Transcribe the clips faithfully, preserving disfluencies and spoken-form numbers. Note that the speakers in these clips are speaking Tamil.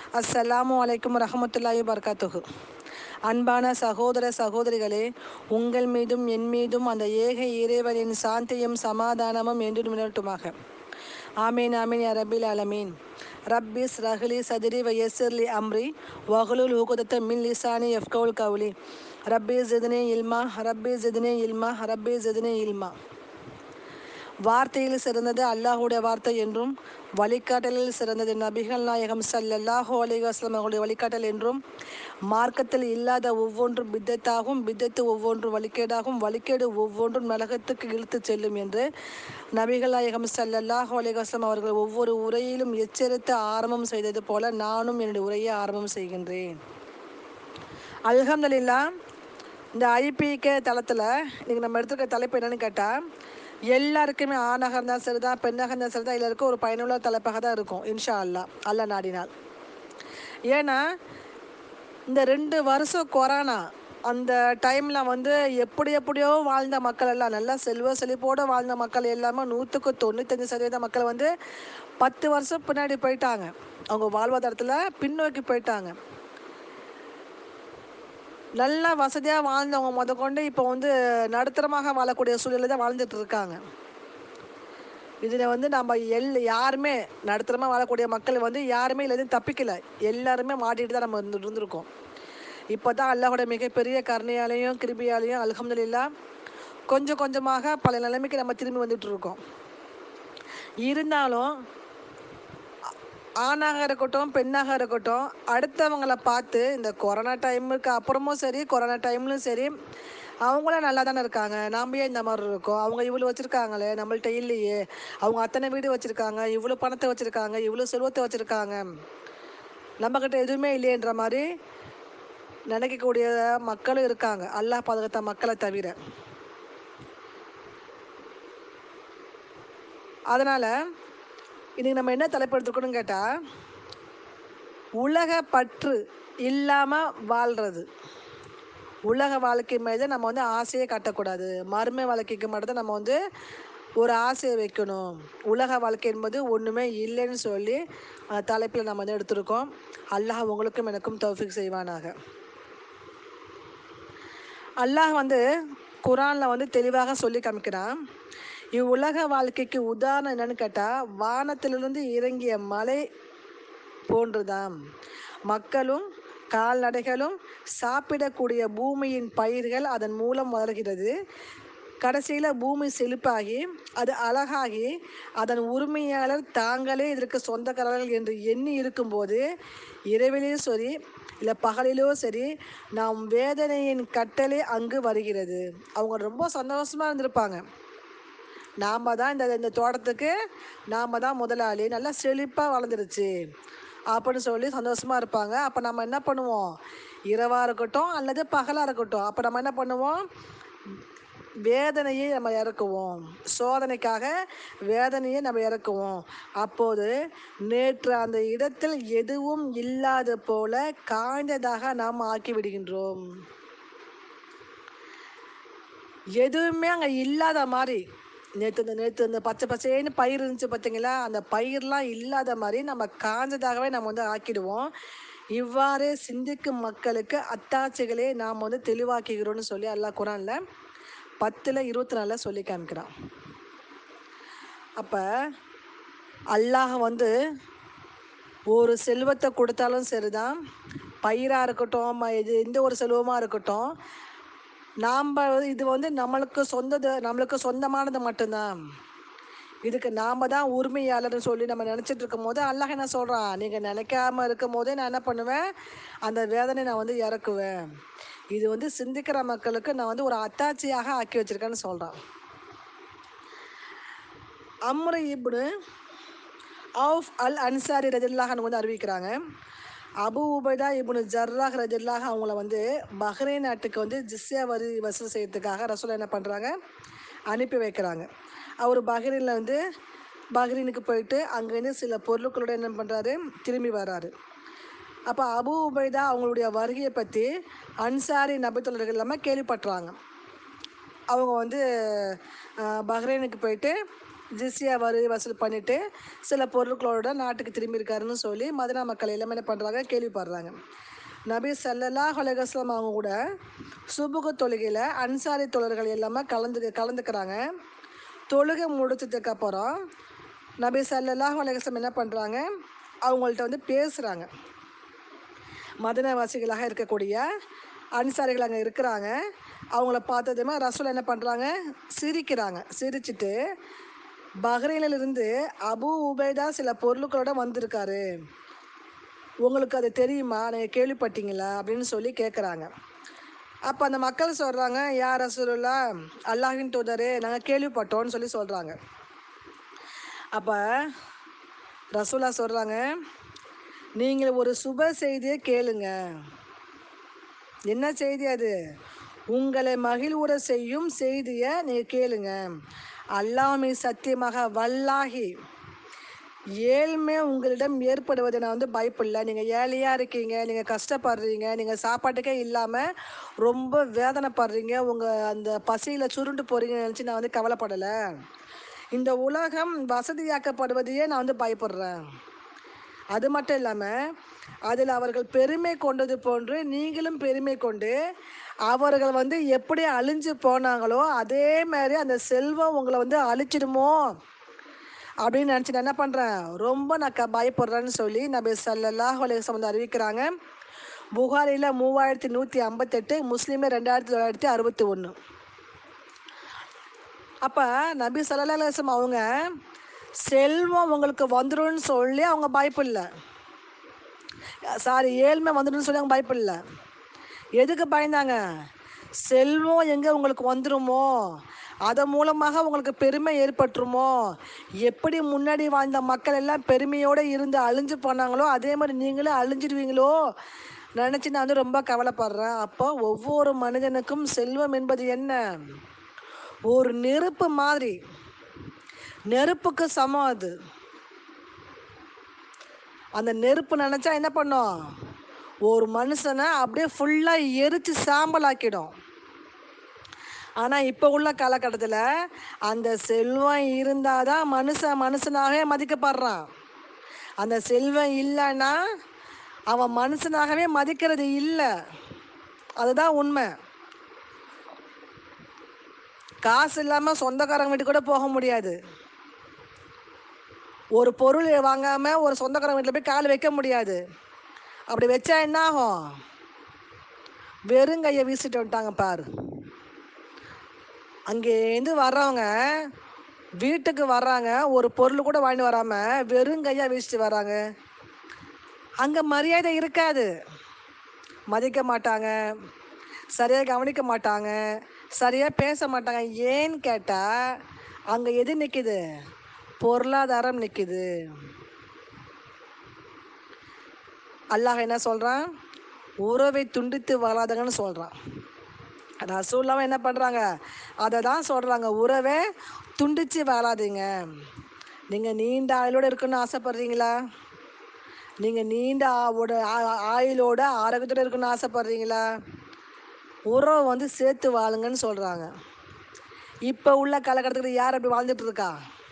அஸ்ஸலாமு அலைக்கும் வரஹமத்துல்லாஹி வபரகாத்துஹு. அன்பான சகோதர சகோதரிகளே, உங்கள் மீதும் என் மீதும் அந்த ஏக இறைவனின் சாந்தியும் சமாதானமும் என்று நிலவட்டுமாக. ஆமீன் ஆமீன் யா ரப்பில் ஆலமீன். ரப்பிஸ் ரஹ்லி சதிரி வயசிர்லி அம்ரி வஹ்லுல் உக்தத மின் லிசானி யஃப்கவுல் கவுலி. ரப்பி ஜித்னி இல்மா ரப்பி ஜித்னி இல்மா ரப்பி ஜித்னி இல்மா. வார்த்தையில் சிறந்தது அல்லாஹுடைய வார்த்தை என்றும், வழிகாட்டலில் சிறந்தது நபிகள் நாயகம் ஸல்லல்லாஹு அலைஹி வஸல்லம் அவர்களுடைய வழிகாட்டல் என்றும், மார்க்கத்தில் இல்லாத ஒவ்வொன்றும் பித்தத்தாகும், பித்தத்து ஒவ்வொன்றும் வழிகேடாகும், வழிகேடு ஒவ்வொன்றும் நரகத்துக்கு இழுத்துச் செல்லும் என்று நபிகள் நாயகம் ஸல்லல்லாஹு அலைஹி வஸல்லம் அவர்கள் ஒவ்வொரு உரையிலும் எச்சரித்து ஆரம்பம் செய்தது போல நானும் என்னுடைய உரையை ஆரம்பம் செய்கின்றேன். அல்ஹம்துலில்லாஹ். இந்த ஐபிகே தளத்தில் இன்றைக்கி நம்ம எடுத்துக்கிற தலைப்பு என்னென்னு கேட்டால், எல்லாருக்குமே ஆணாக இருந்தால் சரி தான், பெண்ணாக இருந்தால் சரி தான், எல்லாருக்கும் ஒரு பயனுள்ள தலைப்பாக தான் இருக்கும் இன்ஷா அல்லா அல்லா நாடினால். ஏன்னா இந்த ரெண்டு வருஷம் கொரோனா அந்த டைமில் வந்து எப்படி எப்படியோ வாழ்ந்த மக்கள் எல்லாம், நல்லா செல்வ செழிப்போடு வாழ்ந்த மக்கள் எல்லாமே நூற்றுக்கு தொண்ணூத்தஞ்சு சதவீத மக்கள் வந்து பத்து வருஷம் பின்னாடி போயிட்டாங்க. அவங்க வாழ்வாதாரத்தில் பின்னோக்கி போயிட்டாங்க. நல்லா வசதியாக வாழ்ந்தவங்க முத கொண்டு இப்போ வந்து நடுத்தரமாக வாழக்கூடிய சூழலில் தான் வாழ்ந்துட்டு இருக்காங்க. இதில் வந்து நம்ம எல் யாருமே நடுத்தரமாக வாழக்கூடிய மக்கள் வந்து யாருமே இதுலேருந்து தப்பிக்கலை, எல்லாருமே மாட்டிகிட்டு தான் நம்ம இருந்து இருந்திருக்கோம். இப்போ தான் அல்லாஹோட மிகப்பெரிய கருணையாலையும் கிருபியாலையும் அல்ஹம்துலில்லாஹ் கொஞ்சம் கொஞ்சமாக பல நிலைமைக்கு நம்ம திரும்பி வந்துட்டு இருக்கோம். இருந்தாலும் ஆணாக இருக்கட்டும் பெண்ணாக இருக்கட்டும், அடுத்தவங்களை பார்த்து இந்த கொரோனா டைமுக்கு அப்புறமும் சரி, கொரோனா டைம்லையும் சரி, அவங்களும் நல்லா தானே இருக்காங்க, நாம் ஏன் இந்த மாதிரி இருக்கோம், அவங்க இவ்வளோ வச்சுருக்காங்களே நம்மள்ட்ட இல்லையே, அவங்க அத்தனை வீடு வச்சுருக்காங்க, இவ்வளோ பணத்தை வச்சுருக்காங்க, இவ்வளோ செல்வத்தை வச்சுருக்காங்க, நம்மக்கிட்ட எதுவுமே இல்லையன்ற மாதிரி நினைக்கக்கூடிய மக்களும் இருக்காங்க, அல்லாஹ் பாதுகாத்த மக்களை தவிர. அதனால் இன்றைக்கி நம்ம என்ன தலைப்பு எடுத்துக்கணும்னு கேட்டால், உலக பற்று இல்லாமல் வாழ்கிறது. உலக வாழ்க்கை மீது நம்ம வந்து ஆசையை காட்டக்கூடாது, மறுமை வாழ்க்கைக்கு மட்டும்தான் நம்ம வந்து ஒரு ஆசையை வைக்கணும். உலக வாழ்க்கை என்பது ஒன்றுமே இல்லைன்னு சொல்லி தலைப்பில் நம்ம வந்து எடுத்திருக்கோம். அல்லாஹ் உங்களுக்கும் எனக்கும் தௌஃபீக் செய்வானாக. அல்லாஹ் வந்து குரானில் வந்து தெளிவாக சொல்லி காமிக்கிறான். இவ்வுலக வாழ்க்கைக்கு உதாரணம் என்னன்னு கேட்டால், வானத்திலிருந்து இறங்கிய மலை போன்றுதான். மக்களும் கால்நடைகளும் சாப்பிடக்கூடிய பூமியின் பயிர்கள் அதன் மூலம் வளர்கிறது. கடைசியில் பூமி செழிப்பாகி அது அழகாகி அதன் உரிமையாளர் தாங்களே இதற்கு சொந்தக்காரர்கள் என்று எண்ணி இருக்கும்போது, இரவிலும் சரி இல்லை பகலிலோ சரி, நாம் வேதனையின் கட்டளை அங்கு வருகிறது. அவங்க ரொம்ப சந்தோஷமாக இருந்திருப்பாங்க. நாம் தான் இந்த இந்த தோட்டத்துக்கு நாம் தான் முதலாளி, நல்லா செழிப்பாக வளர்ந்துருச்சு அப்படின்னு சொல்லி சந்தோஷமாக இருப்பாங்க. அப்போ நம்ம என்ன பண்ணுவோம், இரவாக இருக்கட்டும் அல்லது பகலாக இருக்கட்டும், அப்போ நம்ம என்ன பண்ணுவோம், வேதனையை நம்ம இறக்குவோம், சோதனைக்காக வேதனையை நம்ம இறக்குவோம். அப்போது நேற்று அந்த இடத்தில் எதுவும் இல்லாத போல காய்ந்ததாக நாம் ஆக்கி விடுகின்றோம். எதுவுமே அங்கே இல்லாத மாதிரி, நேற்று இந்த நேற்று இந்த பச்சை பச்சைன்னு பயிர் இருந்துச்சு பார்த்தீங்களா, அந்த பயிரெலாம் இல்லாத மாதிரி நம்ம காஞ்சதாகவே நம்ம வந்து ஆக்கிடுவோம். இவ்வாறு சிந்திக்கும் மக்களுக்கு அத்தாட்சிகளே நாம் வந்து தெளிவாக்குகிறோன்னு சொல்லி அல்லாஹ் குரானில் பத்தில் இருபத்தி நாலில் சொல்லி காமிக்கிறான். அப்போ அல்லாஹ் வந்து ஒரு செல்வத்தை கொடுத்தாலும் சரிதான், பயிராக இருக்கட்டும், இது எந்த ஒரு செல்வமாக இருக்கட்டும், நாம் இது வந்து நம்மளுக்கு சொந்தது, நம்மளுக்கு சொந்தமானது மட்டும்தான், இதுக்கு நாம் தான் உரிமையாளர்னு சொல்லி நம்ம நினச்சிட்டு இருக்கும் போது அல்லாஹ் என்ன சொல்கிறான், நீங்கள் நினைக்காம இருக்கும் போதே நான் என்ன பண்ணுவேன், அந்த வேதனை நான் வந்து இறக்குவேன். இது வந்து சிந்திக்கிற மக்களுக்கு நான் வந்து ஒரு அத்தாட்சியாக ஆக்கி வச்சுருக்கேன்னு சொல்கிறான். அம்ரு இப்னு அவுஃப் அல் அன்சாரி ரஜில்லாஹ் வந்து அறிவிக்கிறாங்க, அபு உபைதா இப்னு ஜர்ராஹ் ரஜில்லாஹ் அவங்கள வந்து பஹ்ரைன் நாட்டுக்கு வந்து ஜிஸ்யா வரி வசூல் செய்யறதுக்காக ரசூல் என்ன பண்ணுறாங்க, அனுப்பி வைக்கிறாங்க. அவர் பஹ்ரைனில் வந்து பஹ்ரைனுக்கு போயிட்டு அங்கேருந்து சில பொருட்களோடு என்ன பண்ணுறாரு, திரும்பி வர்றாரு. அப்போ அபு உபைதா அவங்களுடைய வருகையை பற்றி அன்சாரி நபித்தோழர்கள் எல்லாமே கேள்விப்பட்டுறாங்க. அவங்க வந்து பஹ்ரைனுக்கு போயிட்டு ஜிஸ்யா வரி வசூல் பண்ணிவிட்டு சில பொருட்களோட நாட்டுக்கு திரும்பியிருக்காருன்னு சொல்லி மதினா மக்கள் எல்லாமே என்ன பண்ணுறாங்க, கேள்விப்படுறாங்க. நபி ஸல்லல்லாஹு அலைஹி வஸல்லம் அவங்க கூட சுபுகு தொழுகையில் அன்சாரி தோழர்கள் எல்லாமே கலந்து கலந்துக்கிறாங்க. தொழுகை முடிச்சதுக்கப்புறம் நபி ஸல்லல்லாஹு அலைஹி வஸல்லம் என்ன பண்ணுறாங்க, அவங்கள்ட்ட வந்து பேசுகிறாங்க. மதனவாசிகளாக இருக்கக்கூடிய அன்சாரிகள் அங்கே இருக்கிறாங்க. அவங்கள பார்த்ததுமே ரசூல் என்ன பண்ணுறாங்க, சிரிக்கிறாங்க. சிரிச்சிட்டு, பஹ்ரைனிலிருந்து அபு உபைதா சில பொருட்களோட வந்திருக்காரு, உங்களுக்கு அது தெரியுமா, நீங்கள் கேள்விப்பட்டீங்களா அப்படின்னு சொல்லி கேட்குறாங்க. அப்போ அந்த மக்கள் சொல்கிறாங்க, யா ரசூலுல்லா, அல்லாஹ்வின் தூதரே, நாங்கள் கேள்விப்பட்டோன்னு சொல்லி சொல்கிறாங்க. அப்போ ரசூலா சொல்கிறாங்க, நீங்கள் ஒரு சுப செய்தியை கேளுங்க. என்ன செய்தி அது? உங்களை மகிழ்வுற செய்யும் செய்தியை நீங்கள் கேளுங்க. அல்லாஹ்வை சத்தியமாக வல்லாஹி, ஏழ்மை உங்களிடம் ஏற்படுவதை நான் வந்து பயப்படல. நீங்கள் ஏழையாக இருக்கீங்க, நீங்கள் கஷ்டப்படுறீங்க, நீங்கள் சாப்பாட்டுக்கே இல்லாமல் ரொம்ப வேதனைப்படுறீங்க, உங்கள் அந்த பசியில் சுருண்டு போகிறீங்கன்னு நினச்சி நான் வந்து கவலைப்படலை. இந்த உலகம் வசதியாக்கப்படுவதையே நான் வந்து பயப்படுறேன். அது மட்டும் இல்லாமல் அதில் அவர்கள் பெருமை கொண்டது போன்று நீங்களும் பெருமை கொண்டு அவர்கள் வந்து எப்படி அழிஞ்சு போனாங்களோ அதே மாதிரி அந்த செல்வம் உங்களை வந்து அழிச்சிடுமோ அப்படின்னு நினச்சி நான் என்ன பண்ணுறேன், ரொம்ப நான் க பயப்படுறேன்னு சொல்லி நபி ஸல்லல்லாஹு அலைஹி வஸல்லம் வந்து அறிவிக்கிறாங்க. புகாரியில் மூவாயிரத்தி நூற்றி ஐம்பத்தெட்டு, முஸ்லீமில் ரெண்டாயிரத்தி தொள்ளாயிரத்தி அறுபத்தி ஒன்று. அப்போ நபி ஸல்லல்லாஹு அலைஹி வஸல்லம் அவங்க செல்வம் உங்களுக்கு வந்துடும்னு சொல்லி அவங்க பயப்படல, சாரி ஏழ்மை வந்துடும்னு சொல்லி அவங்க பயப்படல. எதுக்கு பயந்தாங்க? செல்வம் எங்கே உங்களுக்கு வந்துடுமோ, அதன் மூலமாக உங்களுக்கு பெருமை ஏற்பட்டுருமோ, எப்படி முன்னாடி வாழ்ந்த மக்கள் எல்லாம் பெருமையோடு இருந்து அழிஞ்சு போனாங்களோ அதே மாதிரி நீங்களும் அழிஞ்சிடுவீங்களோ நினச்சி நான் வந்து ரொம்ப கவலைப்படுறேன். அப்போ ஒவ்வொரு மனிதனுக்கும் செல்வம் என்பது என்ன, ஒரு நெருப்பு மாதிரி, நெருப்புக்கு சமம் அது. அந்த நெருப்பு நினச்சா என்ன பண்ணும், ஒரு மனுஷனை அப்படியே ஃபுல்லாக எரித்து சாம்பலாக்கிடும். ஆனால் இப்போ உள்ள காலகட்டத்தில் அந்த செல்வம் இருந்தால் தான் மனுஷன் மனுஷனாகவே மதிக்கப்படுறான். அந்த செல்வம் இல்லைன்னா அவன் மனுஷனாகவே மதிக்கிறது இல்லை. அதுதான் உண்மை. காசு இல்லாமல் சொந்தக்காரங்க வீட்டுக்கு கூட போக முடியாது. ஒரு பொருள் வாங்காமல் ஒரு சொந்தக்காரங்க வீட்டில் போய் கால் வைக்க முடியாது. அப்படி வச்சா என்ன ஆகும், வெறுங்கையை வீசிட்டு வந்துட்டாங்க பாரு. அங்கேருந்து வர்றவங்க வீட்டுக்கு வர்றாங்க, ஒரு பொருள் கூட வாங்கிட்டு வராமல் வெறுங்கையாக வீசிட்டு வராங்க. அங்கே மரியாதை இருக்காது, மதிக்க மாட்டாங்க, சரியாக கவனிக்க மாட்டாங்க, சரியாக பேச மாட்டாங்க. ஏன்னு கேட்டால் அங்கே எது நிற்கிது, பொருளாதாரம் நிற்கிது. அல்லாஹ் என்ன சொல்கிறான், உறவை துண்டித்து வாழாதங்கன்னு சொல்கிறான். ரசூலுல்லாஹ் என்ன பண்ணுறாங்க, அதை தான் சொல்கிறாங்க, உறவை துண்டித்து வாழாதீங்க. நீங்கள் நீண்ட ஆயுளோடு இருக்குன்னு ஆசைப்படுறீங்களா, நீங்கள் நீண்ட ஆவோட ஆயுளோட ஆரோக்கியத்தோடு இருக்குன்னு ஆசைப்படுறீங்களா, உறவை வந்து சேர்த்து வாழுங்கன்னு சொல்கிறாங்க. இப்போ உள்ள காலகட்டத்தில் யார் அப்படி வாழ்ந்துட்டு இருக்கா?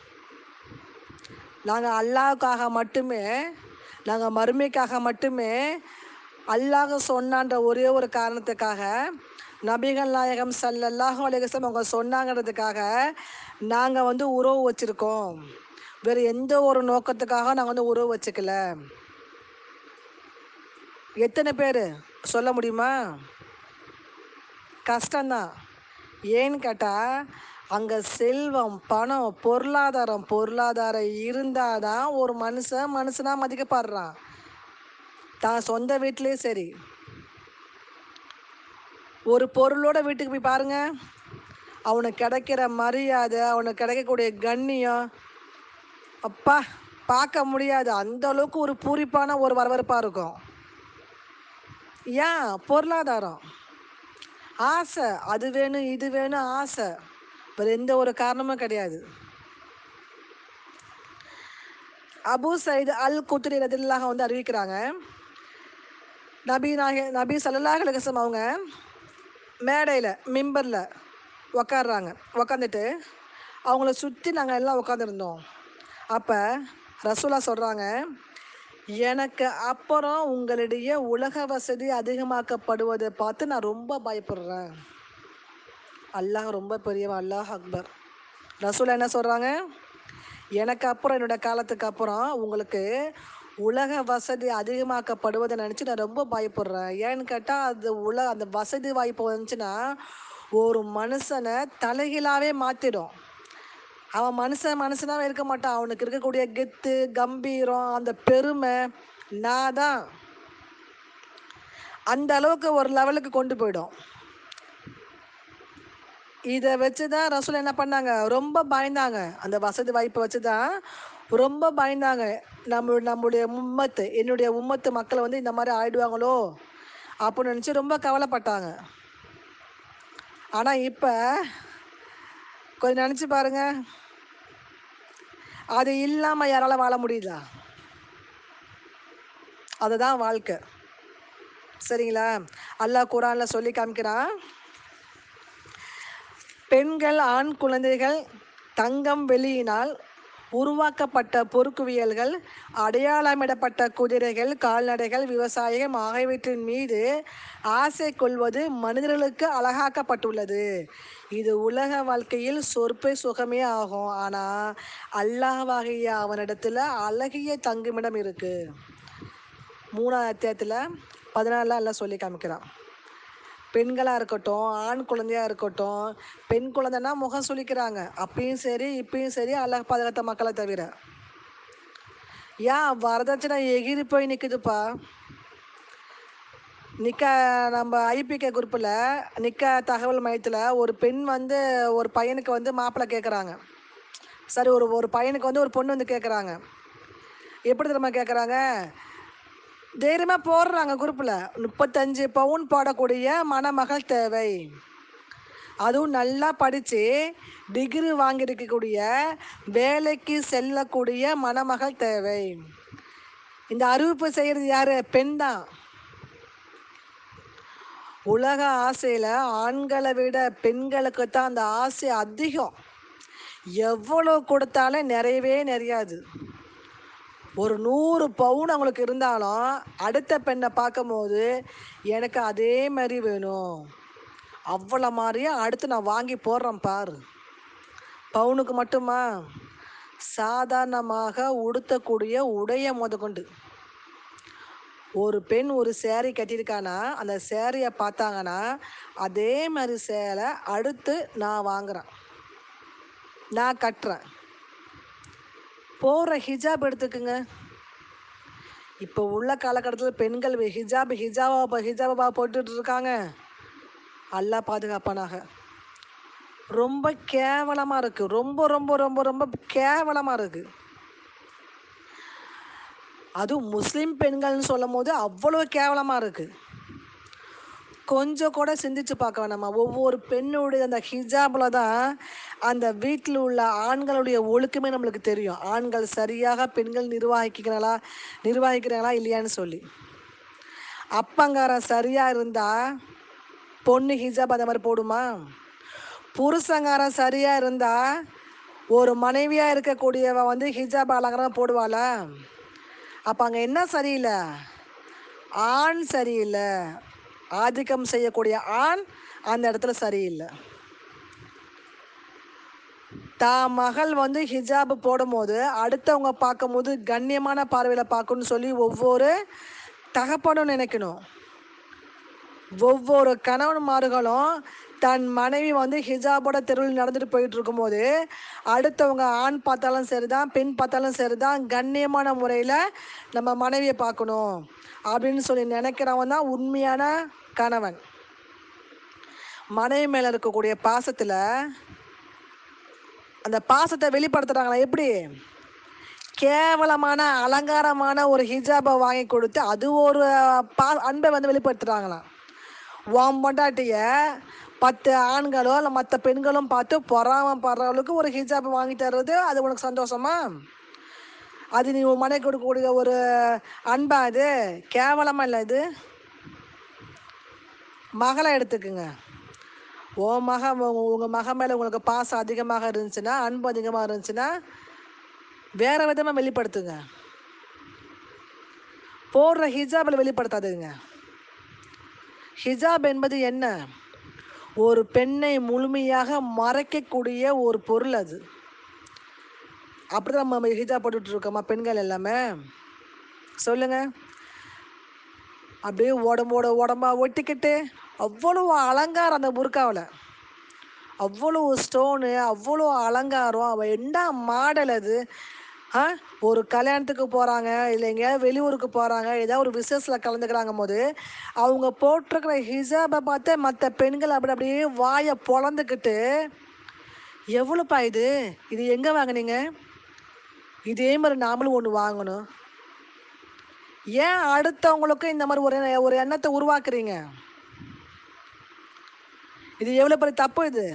நாங்கள் அல்லாஹ்வுக்காக மட்டுமே, நாங்கள் மறுமைக்காக மட்டுமே, அல்லாஹ் சொன்னான்ற ஒரே ஒரு காரணத்துக்காக, நபிகள் நாயகம் ஸல்லல்லாஹு அலைஹி வஸல்லம் அவங்க சொன்னாங்கிறதுக்காக நாங்கள் வந்து உறவு வச்சுருக்கோம். வேறு எந்த ஒரு நோக்கத்துக்காக நாங்கள் வந்து உறவு வச்சுக்கல. எத்தனை பேர் சொல்ல முடியுமா? கஷ்டம்தான். ஏன்னு கேட்டால் அங்கே செல்வம், பணம், பொருளாதாரம் பொருளாதாரம் இருந்தால் தான் ஒரு மனுஷன் மனுஷனாக மதிக்கப்படுறான். தான் சொந்த வீட்டிலே சரி, ஒரு பொருளோட வீட்டுக்கு போய் பாருங்கள், அவனுக்கு கிடைக்கிற மரியாதை, அவனுக்கு கிடைக்கக்கூடிய கண்ணியம், அப்பா பார்க்க முடியாது. அந்த அளவுக்கு ஒரு பூரிப்பான ஒரு வரவேற்பாக இருக்கும். ஏன்? பொருளாதாரம், ஆசை, அது வேணும் இது வேணும் ஆசை, வேறு எந்த ஒரு காரணமும் கிடையாது. அபு சயீத் அல் குத்ரி ரலியல்லாஹு வந்து அறிவிக்கிறாங்க, நபி நாய நபி ஸல்லல்லாஹு அலைஹி வஸல்லம் அவங்க மேடையில் மிம்பரில் உக்காடுறாங்க. உக்காந்துட்டு அவங்கள சுற்றி நாங்கள் எல்லாம் உட்காந்துருந்தோம். அப்போ ரசூலா சொல்கிறாங்க, எனக்கு அப்புறம் உங்களிடையே உலக வசதி அதிகமாக்கப்படுவதை பார்த்து நான் ரொம்ப பயப்படுறேன். அல்லாஹ் ரொம்ப பெரியவன், அல்லாஹ் அக்பர். ரசூலா என்ன சொல்கிறாங்க, எனக்கு அப்புறம் என்னோட காலத்துக்கு அப்புறம் உங்களுக்கு உலக வசதி அதிகமாக்கப்படுவதை நினச்சி நான் ரொம்ப பயப்படுறேன். ஏன்னு கேட்டால் அது உல அந்த வசதி வாய்ப்பு வந்துச்சுன்னா ஒரு மனுஷனை தலைகீழாகவே மாற்றிடும். அவன் மனுஷன் மனுஷனாகவே இருக்க மாட்டான். அவனுக்கு இருக்கக்கூடிய கெத்து, கம்பீரம், அந்த பெருமை, நான் தான் அந்த அளவுக்கு ஒரு லெவலுக்கு கொண்டு போயிடும். இதை வச்சு தான் ரசூல் என்ன பண்ணாங்க, ரொம்ப பயந்தாங்க. அந்த வசதி வாய்ப்பை வச்சு தான் ரொம்ப பயந்தாங்க. நம்ம நம்முடைய உம்மத்து என்னுடைய உம்மத்து மக்களை வந்து இந்த மாதிரி ஆயிடுவாங்களோ அப்படின்னு நினச்சி ரொம்ப கவலைப்பட்டாங்க. ஆனால் இப்போ கொஞ்சம் நினச்சி பாருங்க, அது இல்லாமல் யாரால வாழ முடியுதா? அதுதான் வாழ்க்கை. சரிங்களா? அல்லாஹ் குரானில் சொல்லி காமிக்கிறான், பெண்கள் ஆண் குழந்தைகள் தங்கம் வெள்ளியினால் உருவாக்கப்பட்ட பொறுக்குவியல்கள், அடையாளமிடப்பட்ட குதிரைகள், கால்நடைகள், விவசாயம் ஆகியவற்றின் மீது ஆசை கொள்வது மனிதர்களுக்கு அழகாக்கப்பட்டுள்ளது. இது உலக வாழ்க்கையில் சொற்ப சுகமே ஆகும். ஆனால் அல்லாஹ்வாகிய அவனிடத்தில் அழகிய தங்குமிடம் இருக்கு. மூணாவது அத்தியாயத்தில் பதினாலில் எல்லாம் சொல்லி காமிக்கிறான். பெண்களாக இருக்கட்டும், ஆண் குழந்தையாக இருக்கட்டும், பெண் குழந்தைன்னா முகம் சுளிக்கிறாங்க. அப்பயும் சரி இப்பயும் சரி அல்லாஹ் பாதுகாத்த மக்களை தவிர. ஏன் வரதட்சணை எகிரி போய் நிற்குதுப்பா. நிக்கா நம்ம ஐபிகே குரூப்பில் நிக்கா தகவல் மையத்தில் ஒரு பெண் வந்து ஒரு பையனுக்கு வந்து மாப்பிள்ளை கேட்குறாங்க. சரி, ஒரு ஒரு பையனுக்கு வந்து ஒரு பொண்ணு வந்து கேட்குறாங்க. எப்படி தெரியுமா கேட்குறாங்க, தைரியமாக போடுறாங்க குரூப்பில், முப்பத்தஞ்சு பவுன் போடக்கூடிய மணமகள் தேவை, அதுவும் நல்லா படித்து டிகிரி வாங்கியிருக்கக்கூடிய வேலைக்கு செல்லக்கூடிய மணமகள் தேவை. இந்த அறிவிப்பு செய்கிறது யார்? பெண் தான். உலக ஆசையில் ஆண்களை விட பெண்களுக்கு தான் அந்த ஆசை அதிகம். எவ்வளோ கொடுத்தாலும் நிறையவே நிறையாது. ஒரு நூறு பவுன் அவங்களுக்கு இருந்தாலும் அடுத்த பெண்ணை பார்க்கும்போது எனக்கு அதே மாதிரி வேணும், அவ்வளோ மாதிரியே அடுத்து நான் வாங்கி போடுறேன் பாரு. பவுனுக்கு மட்டுமா, சாதாரணமாக உடுத்தக்கூடிய உடைய முதற்கொண்டு. ஒரு பெண் ஒரு சேரீ கட்டியிருக்கானா அந்த சேரீயை பார்த்தாங்கன்னா அதே மாதிரி சேலை அடுத்து நான் வாங்குறேன், நான் கட்டுறேன். போகிற ஹிஜாப் எடுத்துக்குங்க. இப்போ உள்ள காலகட்டத்தில் பெண்கள் ஹிஜாப் ஹிஜாபா ஹிஜாபா போட்டுட்டு இருக்காங்க. அல்லாஹ் பாதுகாப்பானாக. ரொம்ப கேவலமாக இருக்குது. ரொம்ப ரொம்ப ரொம்ப ரொம்ப கேவலமாக இருக்குது. அதுவும் முஸ்லீம் பெண்கள்னு சொல்லும் போது அவ்வளோ கேவலமாக இருக்குது. கொஞ்சம் கூட சிந்திச்சு பார்க்க வேணாமா? ஒவ்வொரு பெண்ணுடைய அந்த ஹிஜாபில் தான் அந்த வீட்டில் உள்ள ஆண்களுடைய ஒழுக்கமே நம்மளுக்கு தெரியும். ஆண்கள் சரியாக பெண்கள் நிர்வகிக்கிறாங்களா நிர்வகிக்கிறாங்களா இல்லையான்னு சொல்லி. அப்பங்காரன் சரியாக இருந்தால் பொண்ணு ஹிஜாப் அந்த மாதிரி போடுமா? புருஷங்காரன் சரியாக இருந்தால் ஒரு மனைவியாக இருக்கக்கூடியவ வந்து ஹிஜாப் அலங்காரம் போடுவாளா? அப்போ அங்கே என்ன சரியில்லை? ஆண் சரியில்லை. ஆதிக்கம் செய்யக்கூடிய ஆண் அந்த இடத்துல சரியில்லை. தான் மகள் வந்து ஹிஜாப் போடும்போது அடுத்தவங்க பார்க்கும்போது கண்ணியமான பார்வையில் பார்க்கணும்னு சொல்லி ஒவ்வொரு தகப்பனும் நினைக்கணும். ஒவ்வொரு கணவன்மார்களும் தன் மனைவி வந்து ஹிஜாபோட தெருவில் நடந்துட்டு போயிட்டு இருக்கும்போது அடுத்தவங்க ஆண் பார்த்தாலும் சரிதான், பெண் பார்த்தாலும் சரிதான், கண்ணியமான முறையில் நம்ம மனைவியை பார்க்கணும் அப்படின்னு சொல்லி நினைக்கிறவன் தான் உண்மையான கணவன். மனைவி மேலே இருக்கக்கூடிய பாசத்தில் அந்த பாசத்தை வெளிப்படுத்துகிறாங்களா? எப்படி? கேவலமான அலங்காரமான ஒரு ஹிஜாபை வாங்கி கொடுத்து அது ஒரு பா அன்பை வந்து வெளிப்படுத்துகிறாங்களாம். உன் பொண்டாட்டிய பத்து ஆண்களோ இல்லை மற்ற பெண்களும் பார்த்து பொறாமப்படுற அளவுக்கு ஒரு ஹிஜாப் வாங்கி தர்றது அது உனக்கு சந்தோஷமா? அது நீ உன் மனைவி கொடுக்கக்கூடிய ஒரு அன்பா? அது கேவலமாக இல்லை? இது மகளை எடுத்துக்குங்க. ஓ மக உங்கள் மக மேலே உங்களுக்கு பாசம் அதிகமாக இருந்துச்சுன்னா, அன்பு அதிகமாக இருந்துச்சுன்னா வேறு விதமாக வெளிப்படுத்துங்க. போடுற ஹிஜாபில் வெளிப்படுத்தாதுங்க. ஹிஜாப் என்பது என்ன? ஒரு பெண்ணை முழுமையாக மறைக்கக்கூடிய ஒரு பொருள் அது. அப்படி தான் நம்ம ஹிஜாப் போட்டுட்ருக்கோமா பெண்கள் எல்லாமே? சொல்லுங்கள். அப்படியே உடம்போட உடம்பா ஒட்டிக்கிட்டு அவ்வளோ அலங்காரம் அந்த புர்காவில், அவ்வளோ ஸ்டோனு, அவ்வளோ அலங்காரம். அவள் என்ன மாடல் அது? ஆ ஒரு கல்யாணத்துக்கு போகிறாங்க, இல்லை எங்கேயாவது வெளியூருக்கு போகிறாங்க, ஏதாவது ஒரு விசேஷத்தில் கலந்துக்கிறாங்க போது அவங்க போட்டிருக்கிற ஹிஜாபை பார்த்து மற்ற பெண்கள் அப்படி அப்படியே வாயை பொழந்துக்கிட்டு, எவ்வளோப்பா இது? இது எங்கே வாங்கினீங்க? இதே மாதிரி நாமளும் ஒன்று வாங்கணும். ஏன் அடுத்தவங்களுக்கும் இந்த மாதிரி ஒரு ஒரு எண்ணத்தை உருவாக்குறீங்க? இது எவ்வளோ பெரிய தப்பு இது.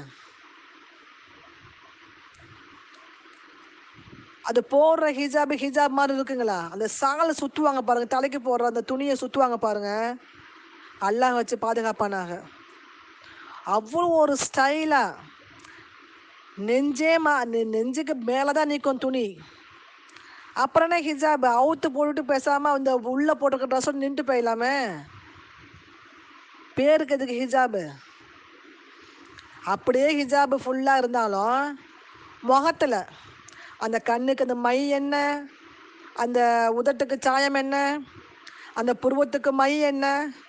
அது போடுற ஹிஜாபு ஹிஜாப் மாதிரி இருக்குங்களா? அந்த சாலை சுற்றுவாங்க பாருங்கள், தலைக்கு போடுற அந்த துணியை சுற்றுவாங்க பாருங்கள், அல்லாஹ் வச்சு பாதுகாப்பானாக. அவ்வளோ ஒரு ஸ்டைலாக நெஞ்சே மா நெஞ்சுக்கு மேலே தான் நிற்கும் துணி. அப்புறம் என்ன ஹிஜாப் அவுத்து போட்டுட்டு பேசாமல் இந்த உள்ளே போட்டுக்க ட்ரெஸ்ஸோடு நின்று போயிடலாமே. பேருக்கு எதுக்கு ஹிஜாபு? அப்படியே ஹிஜாபு ஃபுல்லாக இருந்தாலும் முகத்தில் அந்த கண்ணுக்கு அந்த மை என்ன, அந்த உதட்டுக்கு சாயம் என்ன, அந்த புருவத்துக்கு மை என்ன?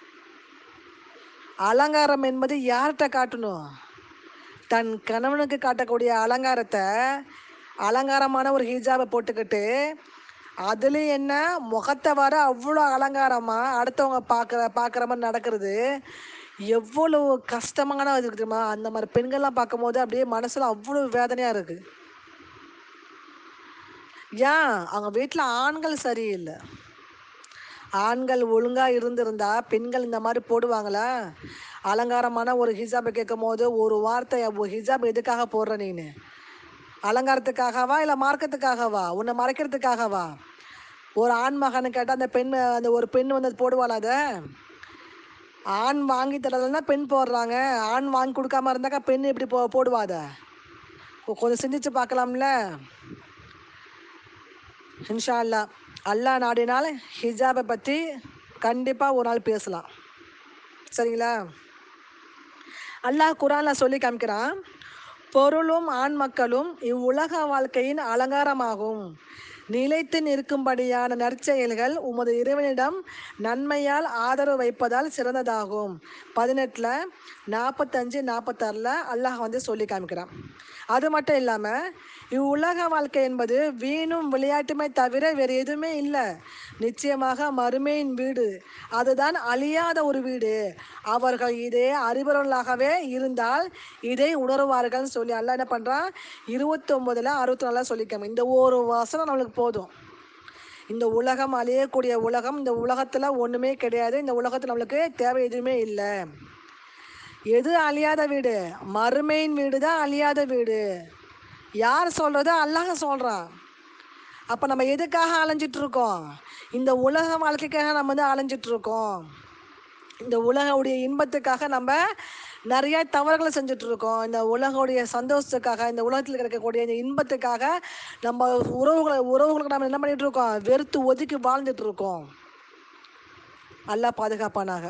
அலங்காரம் என்பது யார்கிட்ட காட்டணும்? தன் கணவனுக்கு காட்டக்கூடிய அலங்காரத்தை அலங்காரமான ஒரு ஹிஜாபை போட்டுக்கிட்டு அதுலேயும் என்ன முகத்தை வர அவ்வளோ அலங்காரமாக அடுத்தவங்க பார்க்குற பார்க்குற மாதிரி நடக்கிறது எவ்வளோ கஷ்டமான இது தெரியுமா? அந்த மாதிரி பெண்கள்லாம் பார்க்கும்போது அப்படியே மனசில் அவ்வளோ வேதனையாக இருக்குது. ஏன் அவங்க வீட்டில் ஆண்கள் சரியில்லை. ஆண்கள் ஒழுங்காக இருந்திருந்தா பெண்கள் இந்த மாதிரி போடுவாங்களா? அலங்காரமான ஒரு ஹிஜாபை கேட்கும் போது ஒரு வார்த்தை, ஹிஜாப் எதுக்காக போடுற நீனு? அலங்காரத்துக்காகவா இல்லை மார்க்கத்துக்காகவா? உன்னை மறைக்கிறதுக்காகவா? ஒரு ஆண் மகனை கேட்டால் அந்த பெண் அந்த ஒரு பெண் வந்து அது போடுவாள். அதை ஆண் வாங்கி தரலைன்னா பெண் போடுறாங்க, ஆண் வாங்கி கொடுக்காம இருந்தாக்கா பெண் எப்படி போ போடுவா? அதை கொஞ்சம் சிந்திச்சு பார்க்கலாம்ல. இன்ஷா அல்லா அல்லாஹ் நாடினால் ஹிஜாபை பற்றி கண்டிப்பாக ஒரு நாள் பேசலாம், சரிங்களா? அல்லாஹ் குரானில் சொல்லி காமிக்கிறான், பொருளும் ஆண் மக்களும் இவ்வுலக வாழ்க்கையின் அலங்காரமாகும், நிலைத்து நிற்கும்படியான நற்செயல்கள் உமது இறைவனிடம் நன்மையால் ஆதரவு வைப்பதால் சிறந்ததாகும். பதினெட்டில் நாற்பத்தஞ்சு நாற்பத்தாறில் அல்லாஹ் வந்து சொல்லி காமிக்கிறான். அது மட்டும் இல்லாமல் இவ்வுலக வாழ்க்கை என்பது வீணும் விளையாட்டுமே தவிர வேறு எதுவுமே இல்லை. நிச்சயமாக மறுமையின் வீடு அதுதான் அழியாத ஒரு வீடு. அவர்கள் இதே அறிபவர்களாகவே இருந்தால் இதை உணர்வார்கள் சொல்லி அல்லாஹ் என்ன பண்ணுறான்? இருபத்தொம்போதில் அறுபத்தி நாலில் சொல்லிக்காம இந்த ஒரு வசனம் நம்மளுக்கு போதும். இந்த உலகம் அழியக்கூடிய உலகம், இந்த உலகத்தில் ஒன்றுமே கிடையாது, இந்த உலகத்தில் நம்மளுக்கு தேவை எதுவுமே இல்லை. எது அழியாத வீடு? மறுமையின் வீடு தான் அழியாத வீடு. யார் சொல்கிறது? அல்லாஹ் சொல்கிறான். அப்போ நம்ம எதுக்காக அலைஞ்சிட்ருக்கோம்? இந்த உலக வாழ்க்கைக்காக நம்ம வந்து அலைஞ்சிட்ருக்கோம். இந்த உலகவுடைய இன்பத்துக்காக நம்ம நிறைய தவறுகளை செஞ்சிட்ருக்கோம். இந்த உலகவுடைய சந்தோஷத்துக்காக, இந்த உலகத்தில் கிடைக்கக்கூடிய இந்த இன்பத்துக்காக நம்ம உறவுகளை உறவுகளுக்கு நம்ம என்ன பண்ணிகிட்ருக்கோம்? வெறுத்து ஒதுக்கி வாழ்ந்துட்டுருக்கோம். அல்லாஹ் பாதுகாப்பானாக.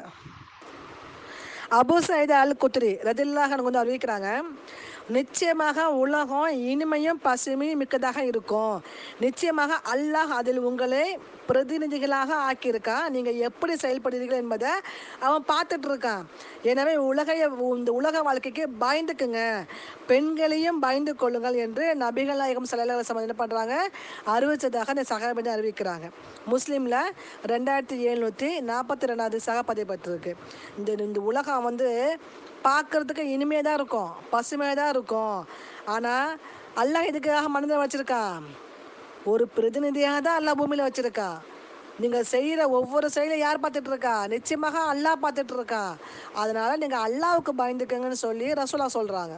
அபு சயீத் அல் குத்ரி ரதியல்லாஹு அன்ஹு வந்து அறிவிக்கிறாங்க, நிச்சயமாக உலகம் இனிமையும் பசுமையும் மிக்கதாக இருக்கும். நிச்சயமாக அல்லாஹ் அதில் உங்களை பிரதிநிதிகளாக ஆக்கியிருக்கான். நீங்கள் எப்படி செயல்படுறீர்கள் என்பதை அவன் பார்த்துட்ருக்கான். எனவே உலகை இந்த உலக வாழ்க்கைக்கு பயந்துக்குங்க, பெண்களையும் பயந்து கொள்ளுங்கள் என்று நபிகள் நாயகம் ஸல்லல்லாஹு அலைஹி வஸல்லம் என்ன பண்ணுறாங்க? அறிவித்ததாக இந்த சஹாபி அறிவிக்கிறாங்க. முஸ்லீமில் ரெண்டாயிரத்தி எழுநூற்றி நாற்பத்தி ரெண்டாவது சக பதிப்பட்டிருக்கு. இந்த இந்த உலகம் வந்து பார்க்குறதுக்கு இனிமையாக தான் இருக்கும், பசுமையாக தான் இருக்கும். ஆனால் அல்லாஹ் இதுக்காக மனிதன் வச்சுருக்கான், ஒரு பிரதிநிதியாக தான் அல்லாஹ் பூமியில் வச்சுருக்கா. நீங்கள் செய்கிற ஒவ்வொரு செயலையும் யார் பார்த்துட்ருக்கா? நிச்சயமாக அல்லாஹ் பார்த்துட்ருக்கா. அதனால் நீங்கள் அல்லாஹ்வுக்கு பயந்துக்கங்கன்னு சொல்லி ரசூலா சொல்கிறாங்க.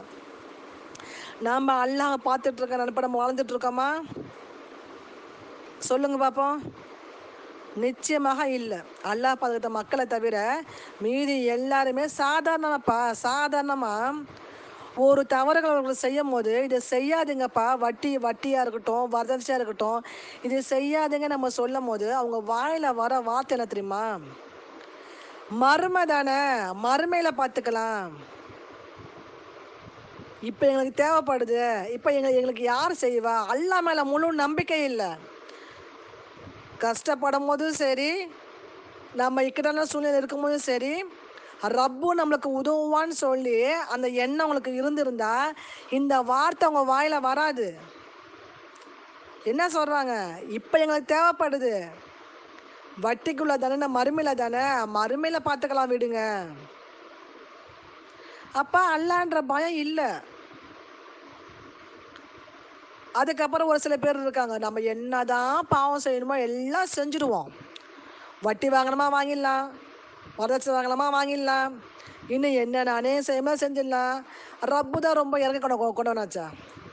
நாம் அல்லாஹ் பார்த்துட்ருக்க நினைப்ப நம்ம வாழ்ந்துட்டுருக்கோமா? சொல்லுங்கள் பார்ப்போம். நிச்சயமாக இல்லை. அல்லாஹ் பாதுகாத்த மக்களை தவிர மீதி எல்லாருமே சாதாரணப்பா சாதாரணமாக ஒரு தவறுகள் அவர்கள் செய்யும் போது இதை செய்யாதுங்கப்பா, வட்டி வட்டியாக இருக்கட்டும், வதர்ச்சியாக இருக்கட்டும், இதை செய்யாதுங்க நம்ம சொல்லும் போது அவங்க வாயில் வர வார்த்தை என்ன தெரியுமா? மறுமை தானே, மறுமையில் பார்த்துக்கலாம், இப்போ எங்களுக்கு தேவைப்படுது, இப்போ எங்க எங்களுக்கு யார் செய்வா? அல்லாஹ் மேலே முழு நம்பிக்கை இல்லை. கஷ்டப்படும் போதும் சரி, நம்ம இக்கட்டான சூழ்நிலை இருக்கும்போதும் சரி, ரப்பு நம்மளுக்கு உதவுவான்னு சொல்லி அந்த எண்ணம் உங்களுக்கு இருந்திருந்தா இந்த வார்த்தை அவங்க வாயில் வராது. என்ன சொல்கிறாங்க? இப்போ எங்களுக்கு தேவைப்படுது, வட்டிக்குள்ள தானே, மறுமையில் தானே, மறுமையில் பார்த்துக்கலாம் விடுங்க. அப்போ அல்லான்ற பயம் இல்லை. அதுக்கப்புறம் ஒரு சில பேர் இருக்காங்க, நம்ம என்னதான் பாவம் செய்யணுமோ எல்லாம் செஞ்சுடுவோம். வட்டி வாங்கணுமா வாங்கிடலாம், வரதட்சணை வாங்கலாமா வாங்கிடலாம், இன்னும் என்னென்ன அநேகமா செஞ்சிடலாம். ரப்பு தான் ரொம்ப இறக்க கொண்டு கொண்டவனாச்சா.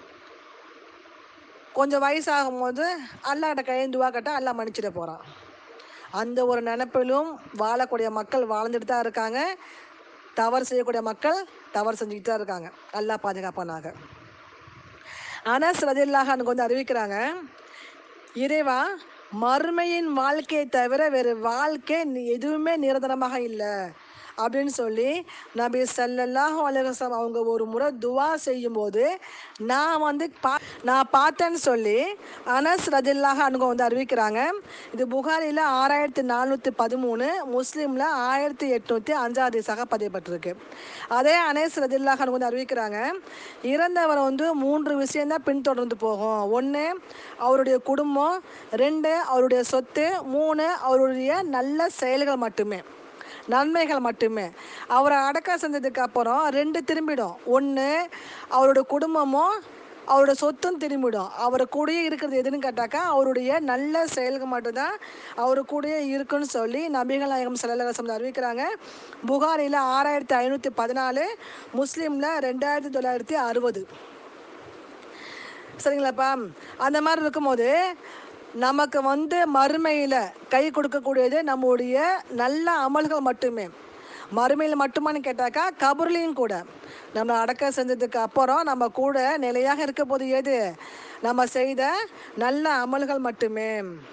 கொஞ்சம் வயசாகும் போது அல்லாட்ட கையேந்துவா கட்ட அல்லா மன்னிச்சிட போகிறான். அந்த ஒரு நினைப்பிலும் வாழக்கூடிய மக்கள் வாழ்ந்துட்டு தான் இருக்காங்க. தவறு செய்யக்கூடிய மக்கள் தவறு செஞ்சுக்கிட்டு தான் இருக்காங்க. அல்லா பாதுகாப்பானாக. அனஸ் ரலியல்லாஹு அன்ஹு வந்து அறிவிக்கிறாங்க, இறைவா, மறுமையின் வாழ்க்கையை தவிர வேறு வாழ்க்கை எதுவுமே நிரந்தரமாக இல்லை அப்படின்னு சொல்லி நபி ஸல்லல்லாஹு அலைஹி வஸல்லம் அவங்க ஒரு முறை துவா செய்யும்போது நான் வந்து பா நான் பார்த்தேன்னு சொல்லி அனஸ் ரலியல்லாஹு அன்ஹு வந்து அறிவிக்கிறாங்க. இது புகாரியில் ஆறாயிரத்தி நானூற்றி பதிமூணு, முஸ்லீமில் ஆயிரத்தி எட்நூற்றி அஞ்சாவது சக பதியப்பட்டிருக்கு. அதே அனஸ் ரலியல்லாஹு அன்ஹு வந்து அறிவிக்கிறாங்க, இறந்தவரை வந்து மூன்று விஷயந்தான் பின்தொடர்ந்து போகும். ஒன்று அவருடைய குடும்பம், ரெண்டு அவருடைய சொத்து, மூணு அவருடைய நல்ல செயல்கள் மட்டுமே, நன்மைகள் மட்டுமே. அவரை அடக்கம் செஞ்சதுக்கு அப்புறம் ரெண்டு திரும்பிடும். ஒன்று அவரோட குடும்பமும் அவரோட சொத்தும் திரும்பிடும். அவரை கூடயே இருக்கிறது எதுன்னு கேட்டாக்கா அவருடைய நல்ல செயல்கள் மட்டும்தான் அவரு கூடயே இருக்குன்னு சொல்லி நபிகள் நாயகம் ஸல்லல்லாஹு அலைஹி வஸல்லம் அறிவிக்கிறாங்க. புகாரியில் ஆறாயிரத்தி ஐநூற்றி பதினாலு, முஸ்லீமில் ரெண்டாயிரத்தி தொள்ளாயிரத்தி அறுபது. சரிங்களாப்பா? அந்த மாதிரி இருக்கும்போது நமக்கு வந்து மறுமையில் கை கொடுக்கக்கூடியது நம்முடைய நல்ல அமல்கள் மட்டுமே. மறுமையில் மட்டுமான்னு கேட்டாக்கா கபர்லையும் கூட நம்ம அடக்கம் செஞ்சதுக்கு அப்புறம் நம்ம கூட நிலையாக இருக்க போது எது? நம்ம செய்த நல்ல அமல்கள் மட்டுமே.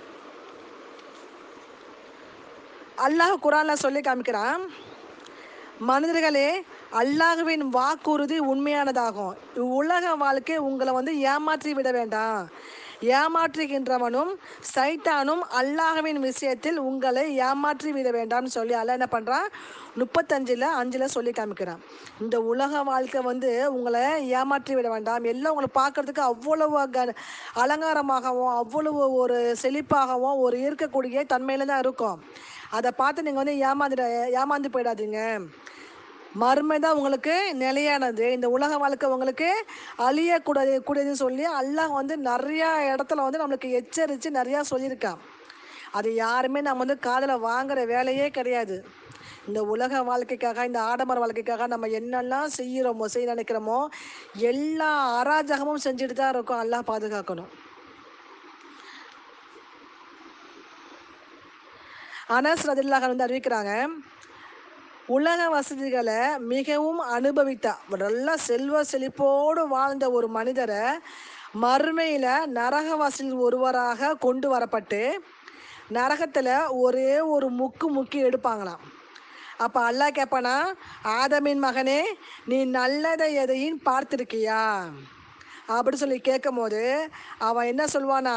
அல்லாஹ் குர்ஆனில் சொல்லி காமிக்கிறான், மனிதர்களே, அல்லாஹ்வின் வாக்குறுதி உண்மையானதாகும். உலக வாழ்க்கை உங்களை வந்து ஏமாற்றி விட வேண்டாம். ஏமாற்றுகின்றவனும் சைத்தானும் அல்லாஹ்வின் விஷயத்தில் உங்களை ஏமாற்றி விட வேண்டாம்னு சொல்லி அல்லாஹ் என்ன பண்ணுறான், முப்பத்தஞ்சில் அஞ்சில் சொல்லி காமிக்கிறான். இந்த உலக வாழ்க்கை வந்து உங்களை ஏமாற்றி விட வேண்டாம். எல்லாம் உங்களை பார்க்குறதுக்கு அவ்வளவு க அலங்காரமாகவும் அவ்வளவு ஒரு செழிப்பாகவும் ஒரு இருக்கக்கூடிய தன்மையில் தான் இருக்கும். அதை பார்த்து நீங்கள் வந்து ஏமாந்துட ஏமாந்து போயிடாதீங்க. மறுமை தான் உங்களுக்கு நிலையானது. இந்த உலக வாழ்க்கை உங்களுக்கு அழியக்கூடாது கூடியதுன்னு சொல்லி அல்லாஹ் வந்து நிறையா இடத்துல வந்து நம்மளுக்கு எச்சரித்து நிறையா சொல்லியிருக்கான். அது யாருமே நம்ம வந்து காதில் வாங்குகிற வேலையே கிடையாது. இந்த உலக வாழ்க்கைக்காக, இந்த ஆடம்பர வாழ்க்கைக்காக நம்ம என்னெல்லாம் செய்கிறோமோ செய்ய நினைக்கிறோமோ எல்லா அராஜகமும் செஞ்சுட்டு தான் இருக்கோம். அல்லாஹ் பாதுகாக்கணும். அனஸ் ரலியல்லாஹு அன்ஹு வந்து அறிவிக்கிறாங்க, உலக வசதிகளை மிகவும் அனுபவித்த நல்ல செல்வ செழிப்போடு வாழ்ந்த ஒரு மனிதரை மறுமையில் நரகவாசியில் ஒருவராக கொண்டு வரப்பட்டு நரகத்தில் ஒரே ஒரு முக்கு முக்கி எடுப்பாங்களாம். அப்போ அல்லாஹ் கேட்பானா, ஆதமின் மகனே, நீ நல்லதை எதையும் பார்த்துருக்கியா அப்படின்னு சொல்லி கேட்கும் போது அவன் என்ன சொல்வானா,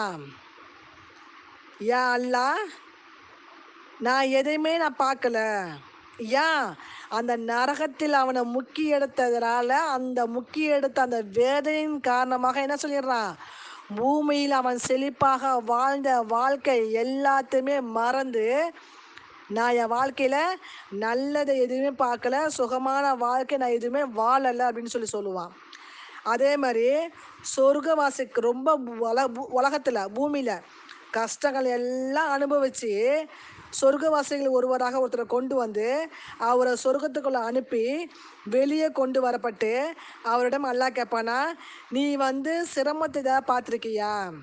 யா அல்லாஹ், நான் எதையுமே நான் பார்க்கல. ஏன்? அந்த நரகத்தில் அவனை முக்கி எடுத்ததுனால அந்த முக்கி எடுத்த அந்த வேதனையின் காரணமாக என்ன சொல்லிடுறான், பூமியில் அவன் செழிப்பாக வாழ்ந்த வாழ்க்கை எல்லாத்தையுமே மறந்து நான் என் வாழ்க்கையில் நல்லதை எதுவுமே பார்க்கல, சுகமான வாழ்க்கை நான் எதுவுமே வாழலை அப்படின்னு சொல்லி சொல்லுவான். அதே மாதிரி சொர்க்கவாசிக்கு ரொம்ப உல உலகத்தில் பூமியில் கஷ்டங்கள் எல்லாம் அனுபவித்து சொர்க்கவாசிகள் ஒருவராக ஒருத்தரை கொண்டு வந்து அவரை சொர்க்கத்துக்குள்ளே அனுப்பி வெளியே கொண்டு வரப்பட்டு அவரிடம் அல்லாஹ் கேட்பானா, நீ வந்து சிரமத்தை தான் பார்த்துருக்கியா?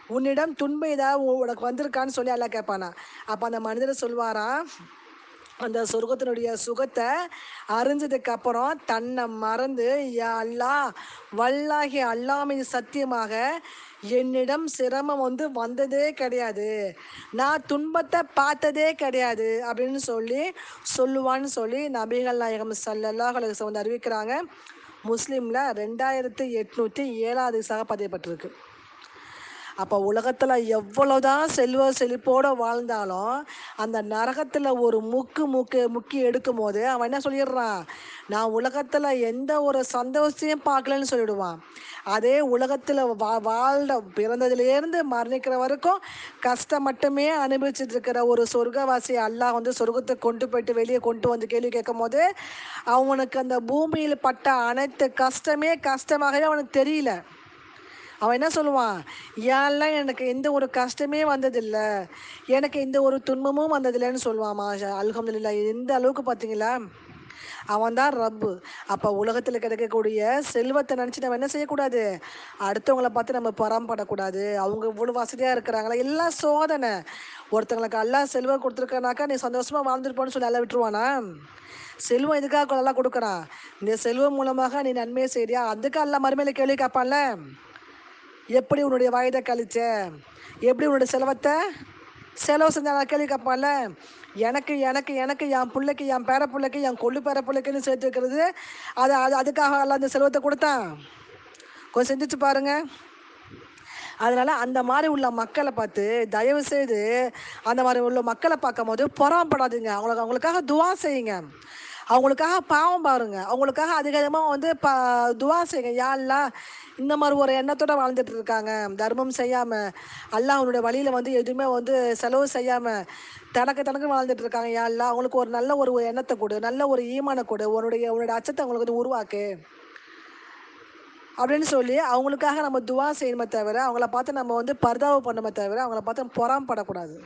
உன்னிடம் துன்பம் ஏதாவது உனக்கு வந்திருக்கான்னு சொல்லி எல்லாம் கேட்பானா. அப்போ அந்த மனிதர் சொல்வாராம், அந்த சொர்க்கத்தினுடைய சுகத்தை அறிஞ்சதுக்கு அப்புறம் தன்னை மறந்து, யா அல்லாஹ், வல்லாஹி அல்லாஹ் மீது சத்தியமாக என்னிடம் சிரமம் வந்து வந்ததே கிடையாது, நான் துன்பத்தை பார்த்ததே கிடையாது அப்படின்னு சொல்லி சொல்லுவான்னு சொல்லி நபிகள் நாயகம் ஸல்லல்லாஹு அலைஹி வஸல்லம் வந்து அறிவிக்கிறாங்க. முஸ்லீமில் ரெண்டாயிரத்தி எட்நூற்றி ஏழாவது சாக பதியப்பட்டிருக்கு. அப்போ உலகத்தில் எவ்வளோதான் செல்வ செழிப்போடு வாழ்ந்தாலும் அந்த நரகத்தில் ஒரு முக்கு முக்கு முக்கி எடுக்கும் போது அவன் என்ன சொல்லிடுறான், நான் உலகத்தில் எந்த ஒரு சந்தோஷத்தையும் பார்க்கலன்னு சொல்லிடுவான். அதே உலகத்தில் வா வாழ்ந்த பிறந்ததுலேருந்து மரணிக்கிற வரைக்கும் கஷ்டம் மட்டுமே அனுபவிச்சுட்டு இருக்கிற ஒரு சொர்க்கவாசி அல்லாஹ் வந்து சொர்க்கத்தை கொண்டு போயிட்டு வெளியே கொண்டு வந்து கேள்வி கேட்கும் போது அவனுக்கு அந்த பூமியில் பட்ட அனைத்து கஷ்டமே கஷ்டமாகவே அவனுக்கு தெரியல. அவன் என்ன சொல்லுவான், ஏன்லாம் எனக்கு எந்த ஒரு கஷ்டமே வந்ததில்லை, எனக்கு எந்த ஒரு துன்பமும் வந்ததில்லைன்னு சொல்லுவான். மாஷா அல்ஹம்துலில்லாஹ். எந்த அளவுக்கு பார்த்தீங்களா, அவன் தான் ரப்பு. அப்போ உலகத்தில் கிடைக்கக்கூடிய செல்வத்தை நினச்சி நம்ம என்ன செய்யக்கூடாது, அடுத்தவங்கள பார்த்து நம்ம பொறாமப்படக்கூடாது. அவங்க இவ்வளோ வசதியாக இருக்கிறாங்களா, எல்லாம் சோதனை. ஒருத்தங்களுக்கு அல்லாஹ் செல்வம் கொடுத்துருக்கனாக்கா நீ சந்தோஷமாக வாழ்ந்துருப்போன்னு சொல்லி எல்லாம் விட்டுருவானா? செல்வம் எதுக்காக எல்லாம் கொடுக்குறான், இந்த செல்வம் மூலமாக நீ நன்மையை செய்றியா, அதுக்கு அல்லாஹ் மறுமையில கேள்வி கேட்பான்ல, எப்படி உன்னுடைய வயதை கழிச்ச, எப்படி உன்னுடைய செலவத்தை செலவு செஞ்ச கேள்வி கேட்பான்ல. எனக்கு எனக்கு எனக்கு என் பிள்ளைக்கு, என் பேர பிள்ளைக்கு, என் கொள்ளு பேர பிள்ளைக்குன்னு சேர்த்து வைக்கிறது, அது அது அதுக்காக எல்லாம் அந்த செலவத்தை கொடுத்தான்? கொஞ்சம் சிந்திச்சு பாருங்க. அதனால் அந்த மாதிரி உள்ள மக்களை பார்த்து தயவு செய்து அந்த மாதிரி உள்ள மக்களை பார்க்கும் போது பொறாமப்படாதீங்க. அவங்களுக்கு அவங்களுக்காக துவா செய்யுங்க, அவங்களுக்காக பாவம் பாருங்க, அவங்களுக்காக அதிகமாக வந்து ப துவா செய்யுங்க. யா அல்லாஹ், இந்த மாதிரி ஒரு எண்ணத்தோடு வாழ்ந்துட்டு இருக்காங்க, தர்மம் செய்யாமல், அல்லாஹ் அவனுடைய வழியில் வந்து எதுவுமே வந்து செலவு செய்யாமல் தனக்கு தனக்கு வாழ்ந்துட்டு இருக்காங்க. யா அல்லாஹ், அவங்களுக்கு ஒரு நல்ல ஒரு எண்ணத்தை கொடு, நல்ல ஒரு ஈமானை கொடு, உன்னுடைய உன்னுடைய அச்சத்தை அவங்களுக்கு வந்து உருவாக்கு அப்படின்னு சொல்லி அவங்களுக்காக நம்ம துவா செய்யணுமே தவிர, அவங்கள பார்த்து நம்ம வந்து பர்தாவ பண்ணணுமே தவிர, அவங்கள பார்த்து பொறாமப்படக்கூடாது.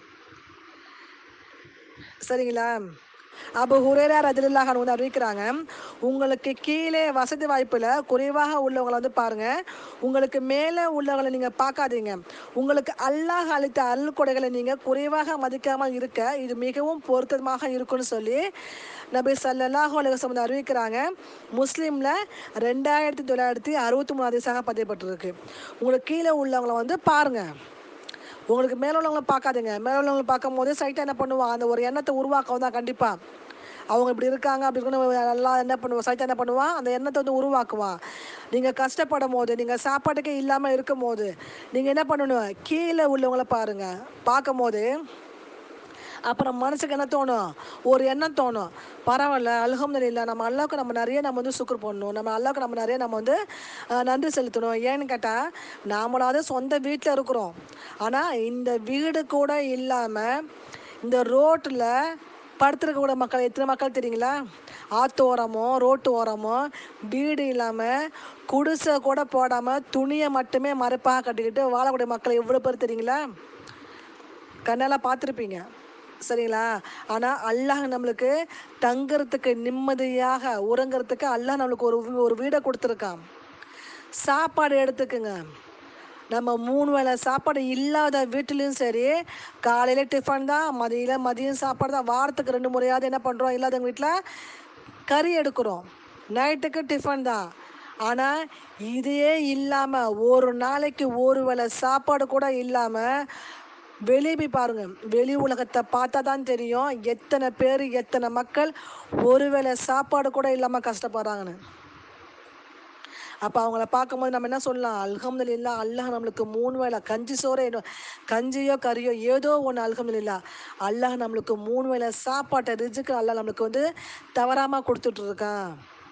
சரிங்களா? அபூ ஹுரைரா ரலியல்லாஹு அன்ஹு வந்து அறிவிக்கிறாங்க, உங்களுக்கு கீழே வசதி வாய்ப்பில் குறைவாக உள்ளவங்களை வந்து பாருங்கள், உங்களுக்கு மேலே உள்ளவங்களை நீங்கள் பார்க்காதீங்க, உங்களுக்கு அல்லாஹ் அளித்த அருள் கொடைகளை நீங்கள் குறைவாக மதிக்காமல் இருக்க இது மிகவும் பொருத்தமாக இருக்குன்னு சொல்லி நபி ஸல்லல்லாஹு அலைஹி வஸல்லம் அறிவிக்கிறாங்க. முஸ்லீமில் ரெண்டாயிரத்தி தொள்ளாயிரத்தி அறுபத்தி மூணு அதிசாக பதியப்பட்டிருக்கு. உங்களுக்கு கீழே உள்ளவங்களை வந்து பாருங்கள், உங்களுக்கு மேலே உள்ளவங்கள பார்க்காதீங்க. மேலே உள்ளவங்களை பார்க்கும் போது சைட்டாக என்ன பண்ணுவான், அந்த ஒரு எண்ணத்தை உருவாக்கவும் தான் கண்டிப்பாக. அவங்க இப்படி இருக்காங்க அப்படி இருக்குன்னு எல்லாம் என்ன பண்ணுவோம், சைட்டாக என்ன பண்ணுவான், அந்த எண்ணத்தை வந்து உருவாக்குவான். நீங்கள் கஷ்டப்படும் போது, நீங்கள் சாப்பாட்டுக்கே இல்லாமல் இருக்கும் போது நீங்கள் என்ன பண்ணணும், கீழே உள்ளவங்கள பாருங்கள். பார்க்கும் போது அப்புறம் மனசுக்கு என்ன தோணும், ஒரு எண்ணம் தோணும், பரவாயில்ல அல்ஹம்துலில்லாஹ், நம்ம அல்லாஹ்வுக்கு நம்ம நிறைய நம்ம வந்து சுக்ர் பண்ணணும், நம்ம அல்லாஹ்வுக்கு நம்ம நிறைய நம்ம வந்து அஹ், நன்றி செலுத்தணும். ஏன்னு கேட்டால் நாமளாவது சொந்த வீட்டில் இருக்கிறோம், ஆனால் இந்த வீடு கூட இல்லாமல் இந்த ரோட்டில் படுத்துருக்க கூட மக்கள் எத்தனை மக்கள் தெரியுங்களா, ஆற்று ஓரமோ ரோட்டு ஓரமோ வீடு இல்லாமல் குடிசை கூட போடாமல் துணியை மட்டுமே மறைப்பாக கட்டிக்கிட்டு வாழக்கூடிய மக்கள் எவ்வளோ பேர் தெரியுங்களா, கண்ணெல்லாம் பார்த்துருப்பீங்க. சரிங்களா? ஆனால் அல்லாஹ் நம்மளுக்கு தங்குறதுக்கு, நிம்மதியாக உறங்குறதுக்கு அல்லாஹ் நம்மளுக்கு ஒரு வீ- ஒரு வீடை கொடுத்துருக்கான். சாப்பாடு எடுத்துக்குங்க, நம்ம மூணு வேளை சாப்பாடு இல்லாத வீட்டிலையும் சரி, காலையில் டிஃபன் தான், மதியில் மதியம் சாப்பாடு தான், வாரத்துக்கு ரெண்டு முறையாவது என்ன பண்ணுறோம், இல்லாதவங்க வீட்டில் கறி எடுக்கிறோம், நைட்டுக்கு டிஃபன் தான். ஆனால் இதையே இல்லாமல் ஒரு நாளைக்கு ஒரு வேளை சாப்பாடு கூட இல்லாமல் வெளியே போய் பாருங்க, வெளி உலகத்தை பார்த்தா தான் தெரியும் எத்தனை பேர் எத்தனை மக்கள் ஒருவேளை சாப்பாடு கூட இல்லாமல் கஷ்டப்படுறாங்கன்னு. அப்போ அவங்கள பார்க்கும்போது நம்ம என்ன சொல்லலாம், அல்ஹம்துலில்லாஹ், அல்லாஹ் நம்மளுக்கு மூணு வேளை கஞ்சி சோறு ஏதோ கஞ்சியோ கறியோ ஏதோ ஒன்று, அல்ஹம்துலில்லாஹ், அல்லாஹ் நம்மளுக்கு மூணு வேளை சாப்பாட்டை ரிஜுக்கு அல்லாஹ் நம்மளுக்கு வந்து தவறாமல் கொடுத்துட்ருக்கான்.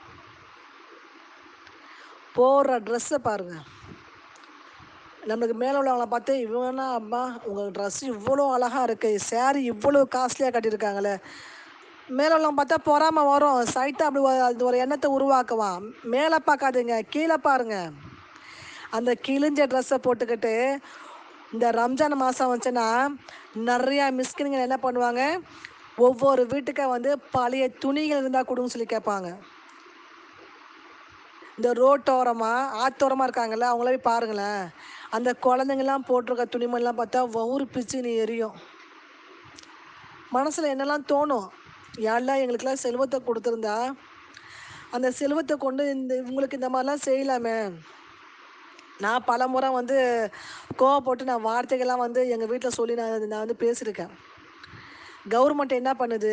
போடுற ட்ரெஸ்ஸை பாருங்கள், நம்மளுக்கு மேலே உள்ளவங்கள பார்த்து இவனா அம்மா உங்கள் ட்ரெஸ் இவ்வளோ அழகாக இருக்குது, சேரீ இவ்வளோ காஸ்ட்லியாக கட்டியிருக்காங்களே, மேலே உள்ளவங்க பார்த்தா பொறாம வரும், சைட்டாக அப்படி ஒரு- அது ஒரு எண்ணத்தை உருவாக்குவான். மேலே பார்க்காதீங்க, கீழே பாருங்க. அந்த கிழிஞ்ச ட்ரெஸ்ஸை போட்டுக்கிட்டு இந்த ரம்ஜான் மாதம் வந்துச்சுன்னா நிறையா மிஸ்கின்கள் என்ன பண்ணுவாங்க, ஒவ்வொரு வீட்டுக்கா வந்து பழைய துணிகள் இருந்தால் கொடுன்னு சொல்லி கேட்பாங்க. இந்த ரோட்டோரமாக ஆத்தோரமாக இருக்காங்கல்ல, அவங்கள போய் பாருங்களேன். அந்த குழந்தைங்கள்லாம் போட்டிருக்க துணிமணிலாம் பார்த்தா வவுறு பிச்சுன்னு எரியும். மனசில் என்னெல்லாம் தோணும், யாரெல்லாம் எங்களுக்கெல்லாம் செல்வத்தை கொடுத்துருந்தா அந்த செல்வத்தை கொண்டு இந்த இவங்களுக்கு இந்த மாதிரிலாம் செய்யலாமே. நான் பல முறை வந்து கோவப்பட்டு நான் வார்த்தைகள்லாம் வந்து எங்கள் வீட்டில் சொல்லி நான் நான் வந்து பேசியிருக்கேன். கவர்மெண்ட் என்ன பண்ணுது,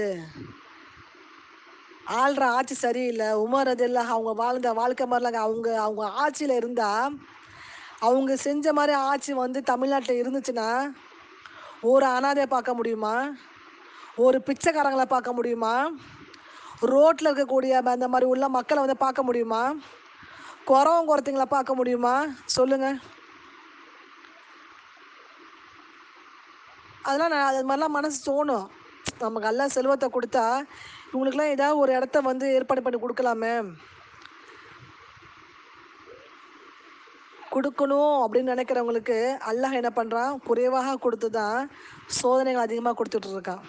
ஆள்ற ஆட்சி சரியில்லை. உமர் ரதியல்லாஹு அவங்க வாழ்ந்த வாழ்க்கை மாதிரிலாம் அவங்க அவங்க ஆட்சியில் இருந்தால் அவங்க செஞ்ச மாதிரி ஆட்சி வந்து தமிழ்நாட்டில் இருந்துச்சுன்னா ஒரு அனாதையை பார்க்க முடியுமா, ஒரு பிச்சைக்காரங்களை பார்க்க முடியுமா, ரோட்டில் இருக்கக்கூடிய அந்த மாதிரி உள்ள மக்களை வந்து பார்க்க முடியுமா, குறவங்க குறத்திங்களை பார்க்க முடியுமா சொல்லுங்கள். அதெல்லாம் நான் அது மாதிரிலாம் மனசு தோணும். நமக்கு எல்லாம் செல்வத்தை கொடுத்தா இவங்களுக்குலாம் ஏதாவது ஒரு இடத்த வந்து ஏற்பாடு பண்ணி கொடுக்கலாமே. கொடுக்கணும் அப்படின்னு நினைக்கிறவங்களுக்கு அல்லாஹ் என்ன பண்ணுறான், குறைவாக கொடுத்து தான் சோதனைகள் அதிகமாக கொடுத்துட்ருக்கான்.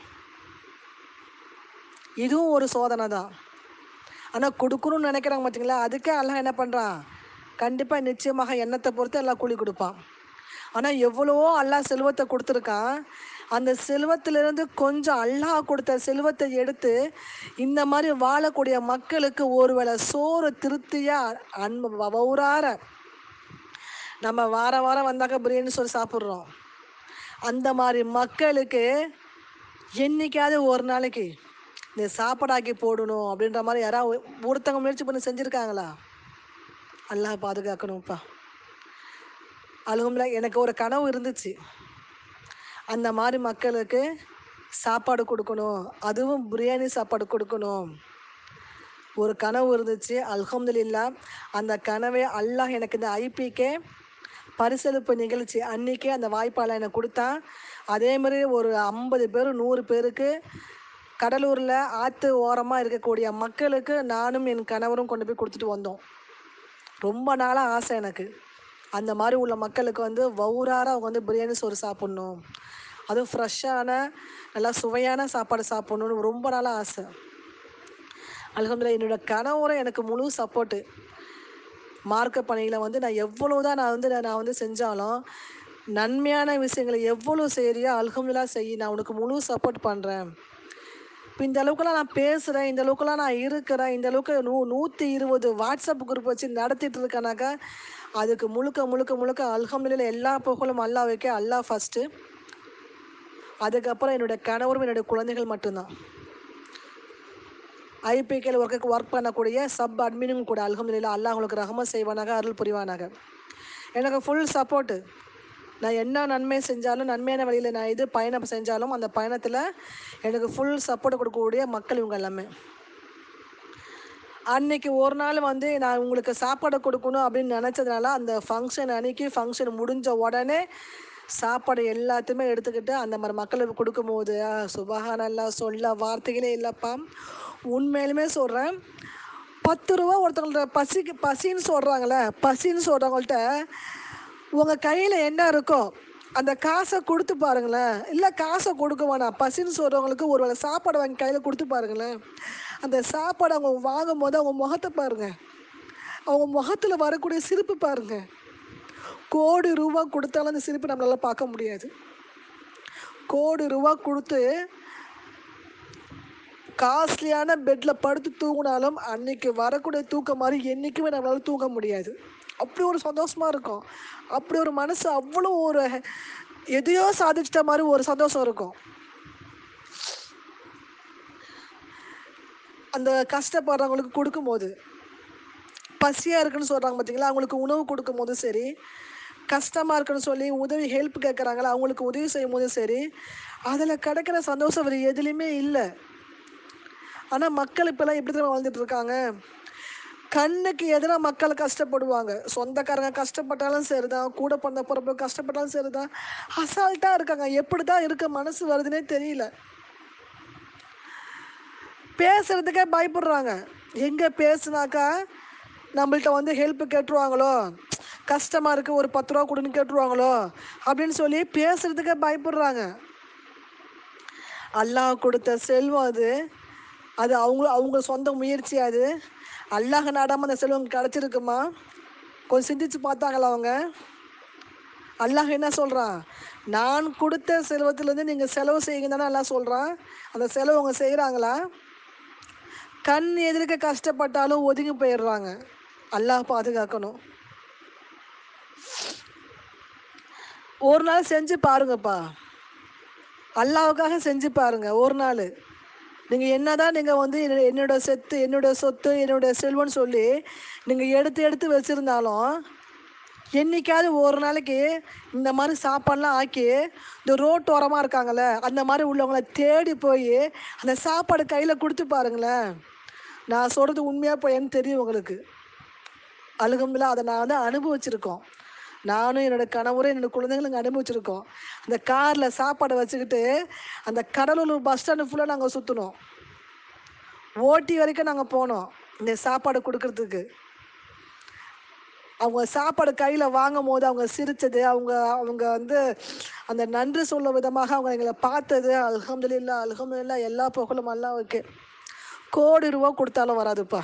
இதுவும் ஒரு சோதனை தான். ஆனால் கொடுக்கணும்னு நினைக்கிறாங்க பார்த்தீங்களா, அதுக்கே அல்லாஹ் என்ன பண்ணுறான், கண்டிப்பாக நிச்சயமாக எண்ணத்தை பொறுத்து எல்லாம் கூலி கொடுப்பான். ஆனால் எவ்வளவோ அல்லாஹ் செல்வத்தை கொடுத்துருக்கான். அந்த செல்வத்திலிருந்து கொஞ்சம் அல்லாஹ் கொடுத்த செல்வத்தை எடுத்து இந்த மாதிரி வாழக்கூடிய மக்களுக்கு ஒருவேளை சோறு திருப்தியாக அன்பு வவுறார நம்ம வார வாரம் வந்தாக்க பிரியாணி சொல்லி சாப்பிட்றோம். அந்த மாதிரி மக்களுக்கு என்றைக்காவது ஒரு நாளைக்கு இந்த சாப்பாடாக்கி போடணும் அப்படின்ற மாதிரி யாராவது ஒருத்தவங்க முயற்சி பண்ணி செஞ்சுருக்காங்களா? அல்லாஹ் பாதுகாக்கணும்ப்பா. அல்ஹம்துலில்லாஹ் எனக்கு ஒரு கனவு இருந்துச்சு, அந்த மாதிரி மக்களுக்கு சாப்பாடு கொடுக்கணும், அதுவும் பிரியாணி சாப்பாடு கொடுக்கணும். ஒரு கனவு இருந்துச்சு. அல்ஹம்துலில்லாஹ் அந்த கனவை அல்லாஹ் எனக்கு இந்த ஐபிகே பரிசளிப்பு நிகழ்ச்சி அன்றைக்கே அந்த வாய்ப்பால் எனக்கு கொடுத்தான். அதேமாதிரி ஒரு ஐம்பது பேர் நூறு பேருக்கு கடலூரில் ஆற்று ஓரமாக இருக்கக்கூடிய மக்களுக்கு நானும் என் கணவரும் கொண்டு போய் கொடுத்துட்டு வந்தோம். ரொம்ப நாளாக ஆசை எனக்கு, அந்த மாதிரி உள்ள மக்களுக்கு வந்து வவுறார அவங்க வந்து பிரியாணி சோறு சாப்பிட்ணும், அதுவும் ஃப்ரெஷ்ஷான நல்லா சுவையான சாப்பாடு சாப்பிட்ணுன்னு ரொம்ப நாளாக ஆசை. அல்ஹம்துலில்லாஹ் என்னோடய கணவரும் எனக்கு முழு சப்போர்ட்டு. மார்க்க பணியில் வந்து நான் எவ்வளோ தான் நான் வந்து நான் வந்து செஞ்சாலும் நன்மையான விஷயங்களை எவ்வளோ செய்கிறியோ அல்ஹம்துலில்லாஹ் செய், நான் உனக்கு முழு சப்போர்ட் பண்ணுறேன். இப்போ இந்த அளவுக்குலாம் நான் பேசுகிறேன், இந்த அளவுக்குலாம் நான் இருக்கிறேன், இந்த அளவுக்கு நூ நூற்றி இருபது வாட்ஸ்அப் குரூப் வச்சு நடத்திட்டு இருக்கேனாக்கா அதுக்கு முழுக்க முழுக்க முழுக்க அல்ஹம்துலில்லாஹ் எல்லா புகழும் அல்லாஹ்வுக்கே. அல்லாஹ் ஃபஸ்ட்டு, அதுக்கப்புறம் என்னுடைய கணவரும் என்னுடைய குழந்தைகள் மட்டும்தான். ஐபிகேல ஒர்க்கு ஒர்க் பண்ணக்கூடிய சப் அட்மினும் கூட அல்ஹம்துலில்லாஹ். அல்லாஹ் உங்களுக்கு ரஹ்மத் செய்வானாக, அருள் புரிவானாக. எனக்கு ஃபுல் சப்போர்ட்டு. நான் என்ன நன்மை செஞ்சாலும் நன்மையான வழியில் நான் இது பயணம் செஞ்சாலும் அந்த பயணத்தில் எனக்கு ஃபுல் சப்போர்ட் கொடுக்கக்கூடிய மக்கள் இவங்க எல்லாமே. அன்றைக்கி ஒரு நாள் வந்து நான் உங்களுக்கு சாப்பாடு கொடுக்கணும் அப்படின்னு நினச்சதுனால அந்த ஃபங்க்ஷன் அன்றைக்கி ஃபங்க்ஷன் முடிஞ்ச உடனே சாப்பாடு எல்லாத்தையுமே எடுத்துக்கிட்டு அந்த மாதிரி மக்களுக்கு கொடுக்கும்போது சுபஹானல்லாஹ் சொல்ல வார்த்தைகளே இல்லைப்பா. உண்மையிலுமே சொல்கிறேன், பத்து ரூபா ஒருத்தவங்கள்ட்ட பசிக்கு பசின்னு சொல்கிறாங்களே, பசின்னு சொல்கிறவங்கள்ட்ட உங்கள் கையில் என்ன இருக்கோ அந்த காசை கொடுத்து பாருங்களேன். இல்லை காசை கொடுக்க வேணாம், பசின்னு சொல்கிறவங்களுக்கு ஒரு வேளை சாப்பாடு வாங்கி கையில் கொடுத்து பாருங்களேன். அந்த சாப்பாடு அவங்க வாங்கும் போது அவங்க முகத்தை பாருங்கள், அவங்க முகத்தில் வரக்கூடிய சிரிப்பு பாருங்கள். கோடி ரூபா கொடுத்தாலும் அந்த சிரிப்பு நம்மளால் பார்க்க முடியாது. கோடி ரூபா கொடுத்து காஸ்ட்லியான பெட்டில் படுத்து தூங்கினாலும் அன்றைக்கி வரக்கூடிய தூக்கம் மாதிரி என்றைக்குமே நம்மளால் தூங்க முடியாது. அப்படி ஒரு சந்தோஷமாக இருக்கும், அப்படி ஒரு மனசு, அவ்வளோ ஒரு எதையோ சாதிச்சிட்ட மாதிரி ஒரு சந்தோஷம் இருக்கும். அந்த கஷ்டப்படுறவங்களுக்கு கொடுக்கும்போது, பசியாக இருக்குன்னு சொல்கிறாங்க பார்த்தீங்களா, அவங்களுக்கு உணவு கொடுக்கும் போதும் சரி, கஷ்டமாக இருக்குன்னு சொல்லி உதவி ஹெல்ப் கேட்குறாங்களா அவங்களுக்கு உதவி செய்யும் போதும் சரி, அதில் கிடைக்கிற சந்தோஷம் வேறு எதுலேயுமே இல்லை. ஆனால் மக்கள் இப்போல்லாம் எப்படி தான் வாழ்ந்துட்டு இருக்காங்க, கண்ணுக்கு எதிராக மக்கள் கஷ்டப்படுவாங்க. சொந்தக்காரங்க கஷ்டப்பட்டாலும் சரி தான், கூட பிறந்த பிறப்பு கஷ்டப்பட்டாலும் சரி தான், அசால்ட்டாக இருக்காங்க. எப்படி தான் இருக்க மனசு வருதுன்னே தெரியல. பேசுகிறதுக்கே பயப்படுறாங்க. எங்கே பேசுனாக்கா நம்மள்ட்ட வந்து ஹெல்ப்பு கேட்டுருவாங்களோ, கஷ்டமாக இருக்குது ஒரு பத்து ரூபா கொடுன்னு கேட்டுருவாங்களோ அப்படின்னு சொல்லி பேசுகிறதுக்கே பயப்படுறாங்க. அல்லாஹ் கொடுத்த செல்வம் அது, அது அவங்க அவங்க சொந்த முயற்சி. அது அல்லாஹ் நாடாமல் அந்த செல்வம் கிடச்சிருக்குமா? கொஞ்சம் சிந்திச்சு பார்த்தாங்களா அவங்க? அல்லாஹ் என்ன சொல்கிறான்? நான் கொடுத்த செல்வத்திலேருந்து நீங்கள் செலவு செய்யுங்க தானே அல்லாஹ் சொல்கிறான். அந்த செலவு அவங்க செய்கிறாங்களா? கண் எதிர்க்க கஷ்டப்பட்டாலும் ஒதுங்கி போயிடுறாங்க. அல்லாஹ் பாதுகாக்கணும். ஒரு நாள் செஞ்சு பாருங்கப்பா, அல்லாவுக்காக செஞ்சு பாருங்க. ஒரு நாள் நீங்கள் என்னதான் நீங்கள் வந்து என்னோட சொத்து என்னோட சொத்து என்னோட செல்வம்னு சொல்லி நீங்கள் எடுத்து எடுத்து வச்சுருந்தாலும், என்றைக்காவது ஒரு நாளைக்கு இந்த மாதிரி சாப்பாடெலாம் ஆக்கி இந்த ரோட்டு ஓரமாக இருக்காங்கள்ல, அந்த மாதிரி உள்ளவங்கள தேடி போய் அந்த சாப்பாடு கையில் கொடுத்து பாருங்களேன். நான் சொல்கிறது உண்மையாக போயேன்னு தெரியும் உங்களுக்கு. அல்ஹம்துலில்லாஹ், அதை நான் வந்து அனுபவிச்சிருக்கோம். நானும் என்னோடய கணவரும் என்னோடய குழந்தைங்களும் அனுபவிச்சிருக்கோம். அந்த காரில் சாப்பாடை வச்சுக்கிட்டு அந்த கடலூர் பஸ் ஸ்டாண்டு ஃபுல்லாக நாங்கள் சுற்றினோம். ஓட்டி வரைக்கும் நாங்கள் போனோம் இந்த சாப்பாடு கொடுக்கறதுக்கு. அவங்க சாப்பாடு கையில் வாங்கும் போது அவங்க சிரித்தது, அவங்க அவங்க வந்து அந்த நன்றி சொல்ல விதமாக அவங்க எங்களை பார்த்தது, அல்ஹம்துலில்லாஹ் அல்ஹம்துலில்லாஹ், எல்லா புகழும் அல்லாஹ்வுக்கே. கோடி ரூபா கொடுத்தாலும் வராதுப்பா.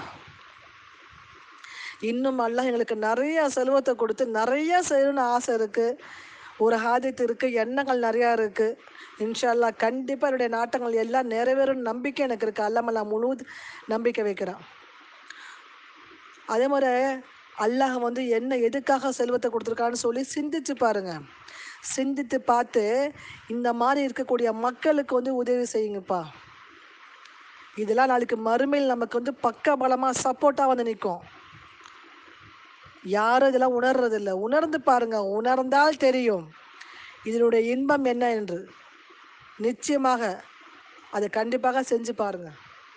இன்னும் அல்லாஹ் எங்களுக்கு நிறையா செல்வத்தை கொடுத்து நிறையா செய்யணும்னு ஆசை இருக்குது. ஒரு ஹாஜத் இருக்குது, எண்ணங்கள் நிறையா இருக்குது. இன்ஷா அல்லாஹ் கண்டிப்பாக என்னுடைய நாட்டங்கள் எல்லாம் நிறைவேறும் நம்பிக்கை எனக்கு இருக்குது. அல்லாமல்லா முழு நம்பிக்கை வைக்கிறேன். அதே மாதிரி அல்லாஹ் வந்து என்ன எதுக்காக செல்வத்தை கொடுத்துருக்கான்னு சொல்லி சிந்திச்சு பாருங்க. சிந்தித்து பார்த்து இந்த மாதிரி இருக்கக்கூடிய மக்களுக்கு வந்து உதவி செய்யுங்கப்பா. இதெல்லாம் நாளைக்கு மறுமையில் நமக்கு வந்து பக்கபலமாக சப்போர்ட்டாக வந்து நிற்கும். யாரும் இதெல்லாம் உணர்றதில்லை. உணர்ந்து பாருங்க, உணர்ந்தால் தெரியும் இதனுடைய இன்பம் என்ன என்று. நிச்சயமாக அதை கண்டிப்பாக செஞ்சு பாருங்க.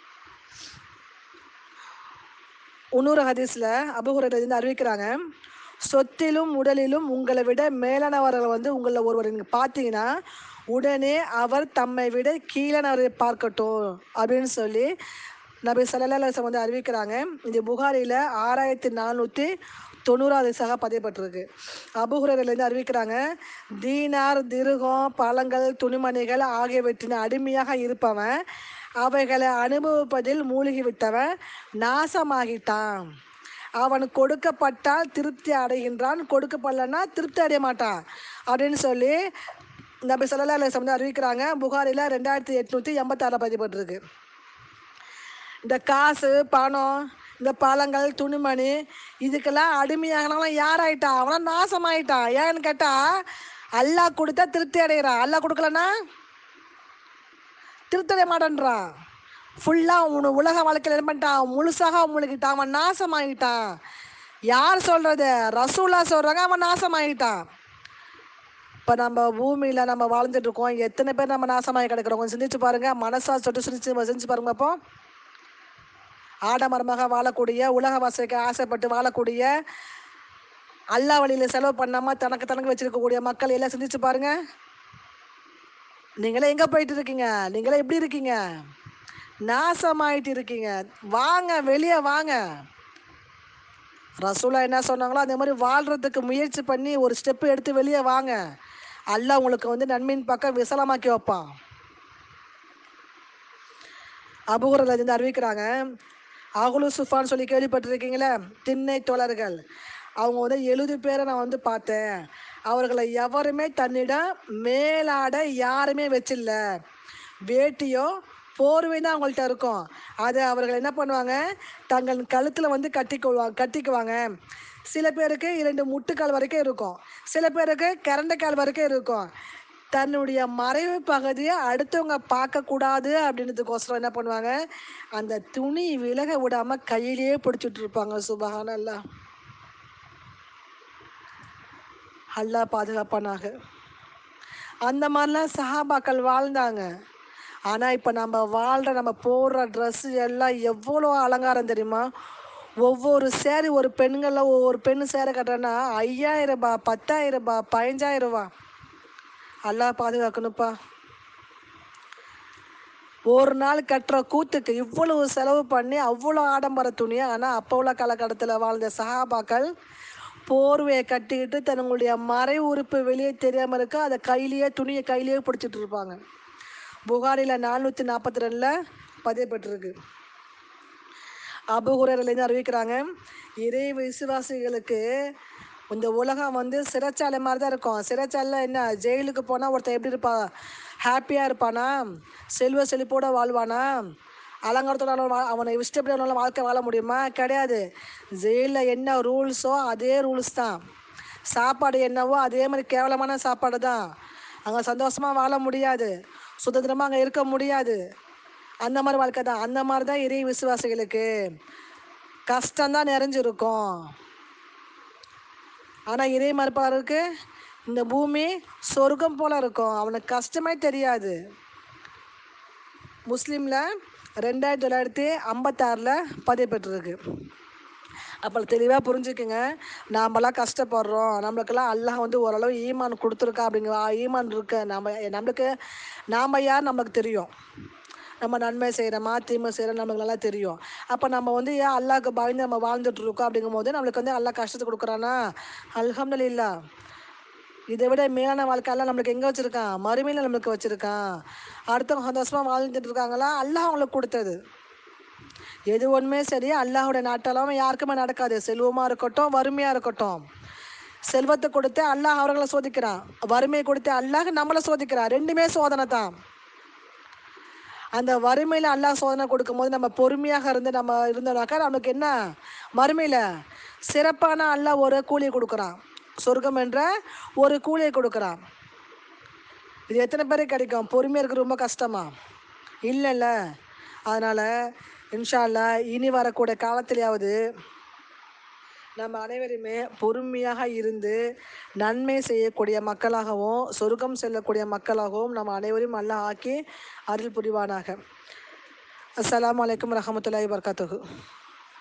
இன்னொரு ஹதீஸில் அபூ ஹுரைரா இருந்து அறிவிக்கிறாங்க, சொத்திலும் உடலிலும் உங்களை விட மேலானவர்கள் வந்து உங்களில் ஒருவர் நீங்கள் பார்த்தீங்கன்னா உடனே அவர் தம்மை விட கீழானவரை பார்க்கட்டும் அப்படின்னு சொல்லி நபி ஸல்லல்லாஹு அலைஹி வஸல்லம் வந்து அறிவிக்கிறாங்க. இந்த புகாரியில் ஆறாயிரத்தி நானூற்றி தொண்ணூறாவது சக பதியப்பட்டிருக்கு. அபூ ஹுரைராலேருந்து அறிவிக்கிறாங்க, தீனார், திருகம், பழங்கள், துணிமணிகள் ஆகியவற்றின் அடிமையாக இருப்பவன் அவைகளை அனுபவிப்பதில் மூழ்கி விட்டவன் நாசமாகிட்டான். அவன் கொடுக்கப்பட்டால் திருப்தி அடைகின்றான், கொடுக்கப்படலைன்னா திருப்தி அடைய மாட்டான் அப்படின்னு சொல்லி நபி ஸல்லல்லாஹு அலைஹி வஸல்லம் அறிவிக்கிறாங்க. புகாரில் ரெண்டாயிரத்தி எட்நூற்றி எண்பத்தாறு பதியப்பட்டிருக்கு. இந்த காசு, பணம், இந்த பழங்கள், துணிமணி இதுக்கெல்லாம் அடிமையாகனவன் யாராயிட்டான்? அவன் நாசமாயிட்டான். ஏன்னு கேட்டால் அல்லாஹ் கொடுத்தா திருப்தி அடைகிறான், அல்லாஹ் கொடுக்கலன்னா திருப்தி அடைய மாட்டேன்றான். ஃபுல்லாக உன உலக வாழ்க்கையில் என்ன பண்ணிட்டான்? முழுசாக முழுகிட்டான், அவன் நாசமாகிட்டான். யார் சொல்கிறது? ரசூலா சொல்கிறாங்க, அவன் நாசமாகிட்டான். இப்போ நம்ம பூமியில் நம்ம வாழ்ந்துட்டுருக்கோம், எத்தனை பேர் நம்ம நாசமாகி கிடக்கிறோம்? கொஞ்சம் சிந்திச்சு பாருங்கள். மனசா சொட்டு சிந்திச்சு செஞ்சு பாருங்க. அப்போ ஆடம்பரமாக வாழக்கூடிய, உலக வாசிக்க ஆசைப்பட்டு வாழக்கூடிய, அல்லா வழியில் செலவு பண்ணாமல் தனக்கு தனக்கு வச்சுருக்கக்கூடிய மக்கள் எல்லாம் சிந்திச்சு பாருங்க. நீங்களே எங்கே போயிட்டு இருக்கீங்க? நீங்களே எப்படி இருக்கீங்க? நாசமாயிட்டு இருக்கீங்க. வாங்க, வெளியே வாங்க. ரசூலா என்ன சொன்னாங்களோ அதே மாதிரி வாழ்கிறதுக்கு முயற்சி பண்ணி ஒரு ஸ்டெப்பு எடுத்து வெளியே வாங்க. அல்லாஹ் உங்களுக்கு வந்து நன்மையின் பக்கம் விசலமாக்கி வைப்பான். அபூ ஹுரைரா இருந்து அறிவிக்கிறாங்க, அகுலு சுஃபான்னு சொல்லி கேள்விப்பட்டிருக்கீங்களே, திண்ணை தோழர்கள். அவங்க வந்து எழுபது பேரை நான் வந்து பார்த்தேன். அவர்களை எவருமே தன்னிடம் மேலாட யாருமே வச்சில்ல. வேட்டியோ போர்வை தான் அவங்கள்ட்ட இருக்கும். அதை அவர்கள் என்ன பண்ணுவாங்க? தங்கள் கழுத்தில் வந்து கட்டிக்குவாங்க கட்டிக்குவாங்க சில பேருக்கு இரண்டு முட்டுக்கால் வரைக்கும் இருக்கும், சில பேருக்கு கரண்டைக்கால் வரைக்கும் இருக்கும். தன்னுடைய மறைவு பகுதியை அடுத்தவங்க பார்க்கக்கூடாது அப்படின்றதுக்கோசரம் என்ன பண்ணுவாங்க? அந்த துணி விலக விடாமல் கையிலேயே பிடிச்சிட்டு இருப்பாங்க. சுபஹானல்லாஹ். அல்லாஹ் பாதுகாப்பானாக. அந்த மாதிரிலாம் சஹாபாக்கள் வாழ்ந்தாங்க. ஆனால் இப்போ நம்ம வாழ்கிற நம்ம போடுற ட்ரெஸ்ஸு எல்லாம் எவ்வளோ அலங்காரம் தெரியுமா? ஒவ்வொரு சேரீ, ஒரு பெண்களில் ஒவ்வொரு பெண்ணு சேரை கட்டுறேன்னா ஐயாயிரம் ரூபா, பத்தாயிரம் ரூபா, பதினஞ்சாயிரம் ரூபா. அல்லாஹ் பாதுகாக்கணுப்பா. ஒரு நாள் கட்டுற கூத்துக்கு இவ்வளவு செலவு பண்ணி அவ்வளோ ஆடம்பர துணியை. ஆனால் அப்போ உள்ள காலகட்டத்தில் வாழ்ந்த சஹாபாக்கள் போர்வையை கட்டிக்கிட்டு தன்னுடைய மறை உறுப்பு வெளியே தெரியாமல் இருக்க அதை கையிலேயே துணியை கையிலேயே பிடிச்சிட்டு இருப்பாங்க. புகாரில் நானூற்றி நாற்பத்தி ரெண்டில் பதியப்பட்டிருக்கு. அபூ ஹுரைராலேருந்து அறிவிக்கிறாங்க, இறை விசுவாசிகளுக்கு இந்த உலகம் வந்து சிறைச்சாலை மாதிரி தான் இருக்கும். சிறைச்சாலையில் என்ன, ஜெயிலுக்கு போனால் ஒருத்தன் எப்படி இருப்பான், ஹாப்பியாக இருப்பானா, செல்வ செழிப்போடு வாழ்வானா, அலங்காரத்தோட வா அவனை இஷ்டப்படி அவனால் வாழ்க்கை வாழ முடியுமா? கிடையாது. ஜெயிலில் என்ன ரூல்ஸோ அதே ரூல்ஸ் தான். சாப்பாடு என்னவோ அதே மாதிரி கேவலமான சாப்பாடு தான். அங்கே சந்தோஷமாக வாழ முடியாது, சுதந்திரமாக அங்கே இருக்க முடியாது. அந்த மாதிரி வாழ்க்கை தான். அந்த மாதிரி தான் இறை விசுவாசிகளுக்கு கஷ்டம்தான் நிறைஞ்சிருக்கும். ஆனால் இறை மறுப்பாளருக்கு இந்த பூமி சொர்க்கம் போல் இருக்கும், அவனுக்கு கஷ்டமே தெரியாது. முஸ்லீமில் ரெண்டாயிரத்தி தொள்ளாயிரத்தி ஐம்பத்தாறில் பதியப்பட்டிருக்கு. அப்போ தெளிவாக புரிஞ்சுக்குங்க, நாமெல்லாம் கஷ்டப்படுறோம், நம்மளுக்கெல்லாம் அல்லாஹ் வந்து ஓரளவு ஈமான் கொடுத்துருக்கா அப்படிங்கிற ஈமான் இருக்க நம்ம நம்மளுக்கு நாம் யார் நம்மளுக்கு தெரியும். நம்ம நன்மை செய்கிறோமா தீமை செய்கிறோம் நம்மளுக்கு நல்லா தெரியும். அப்போ நம்ம வந்து ஏன் அல்லாஹ்க்கு பயந்து நம்ம வாழ்ந்துட்டுருக்கோம் அப்படிங்கும் போது நம்மளுக்கு வந்து அல்லாஹ் கஷ்டத்தை கொடுக்குறானா, அல்ஹம்துலில்லாஹ். இதை விட மேலான வாழ்க்கையெல்லாம் நம்மளுக்கு எங்கே வச்சுருக்கான், மறுமையில் நம்மளுக்கு வச்சுருக்கான். அடுத்தவங்க சந்தோஷமாக வாழ்ந்துட்டு இருக்காங்களா, அல்லாஹ் அவங்களுக்கு கொடுத்தது. எது ஒன்றுமே சரி அல்லாஹோடைய நாட்டெல்லாம் யாருக்குமே நடக்காது. செல்வமாக இருக்கட்டும் வறுமையாக இருக்கட்டும், செல்வத்தை கொடுத்து அல்லாஹ் அவர்களை சோதிக்கிறான், வறுமையை கொடுத்து அல்லாஹ் நம்மளை சோதிக்கிறான். ரெண்டுமே சோதனை தான். அந்த வறுமையில் அல்லாஹ் சோதனை கொடுக்கும்போது நம்ம பொறுமையாக இருந்து நம்ம இருந்தோம்னாக்கா நமக்கு என்ன, மறுமையில் சிறப்பான அல்லாஹ் ஒரு கூலியை கொடுக்குறான், சொர்க்கம் என்ற ஒரு கூலியை கொடுக்குறான். இது எத்தனை பேருக்கு கிடைக்கும்? பொறுமையாக இருக்கிறது ரொம்ப கஷ்டமா? இல்லைல்ல. அதனால் இன்ஷா அல்லாஹ் இனி வரக்கூடிய காலத்திலேயாவது நம்ம அனைவருமே பொறுமையாக இருந்து நன்மை செய்யக்கூடிய மக்களாகவும் சொர்க்கம் செல்லக்கூடிய மக்களாகவும் நம்ம அனைவரையும் அல்லாஹ் ஆக்கி அருள் புரிவானாக. அஸ்ஸலாமு அலைக்கும் வரஹ்மத்துல்லாஹி வபரகாத்துஹு.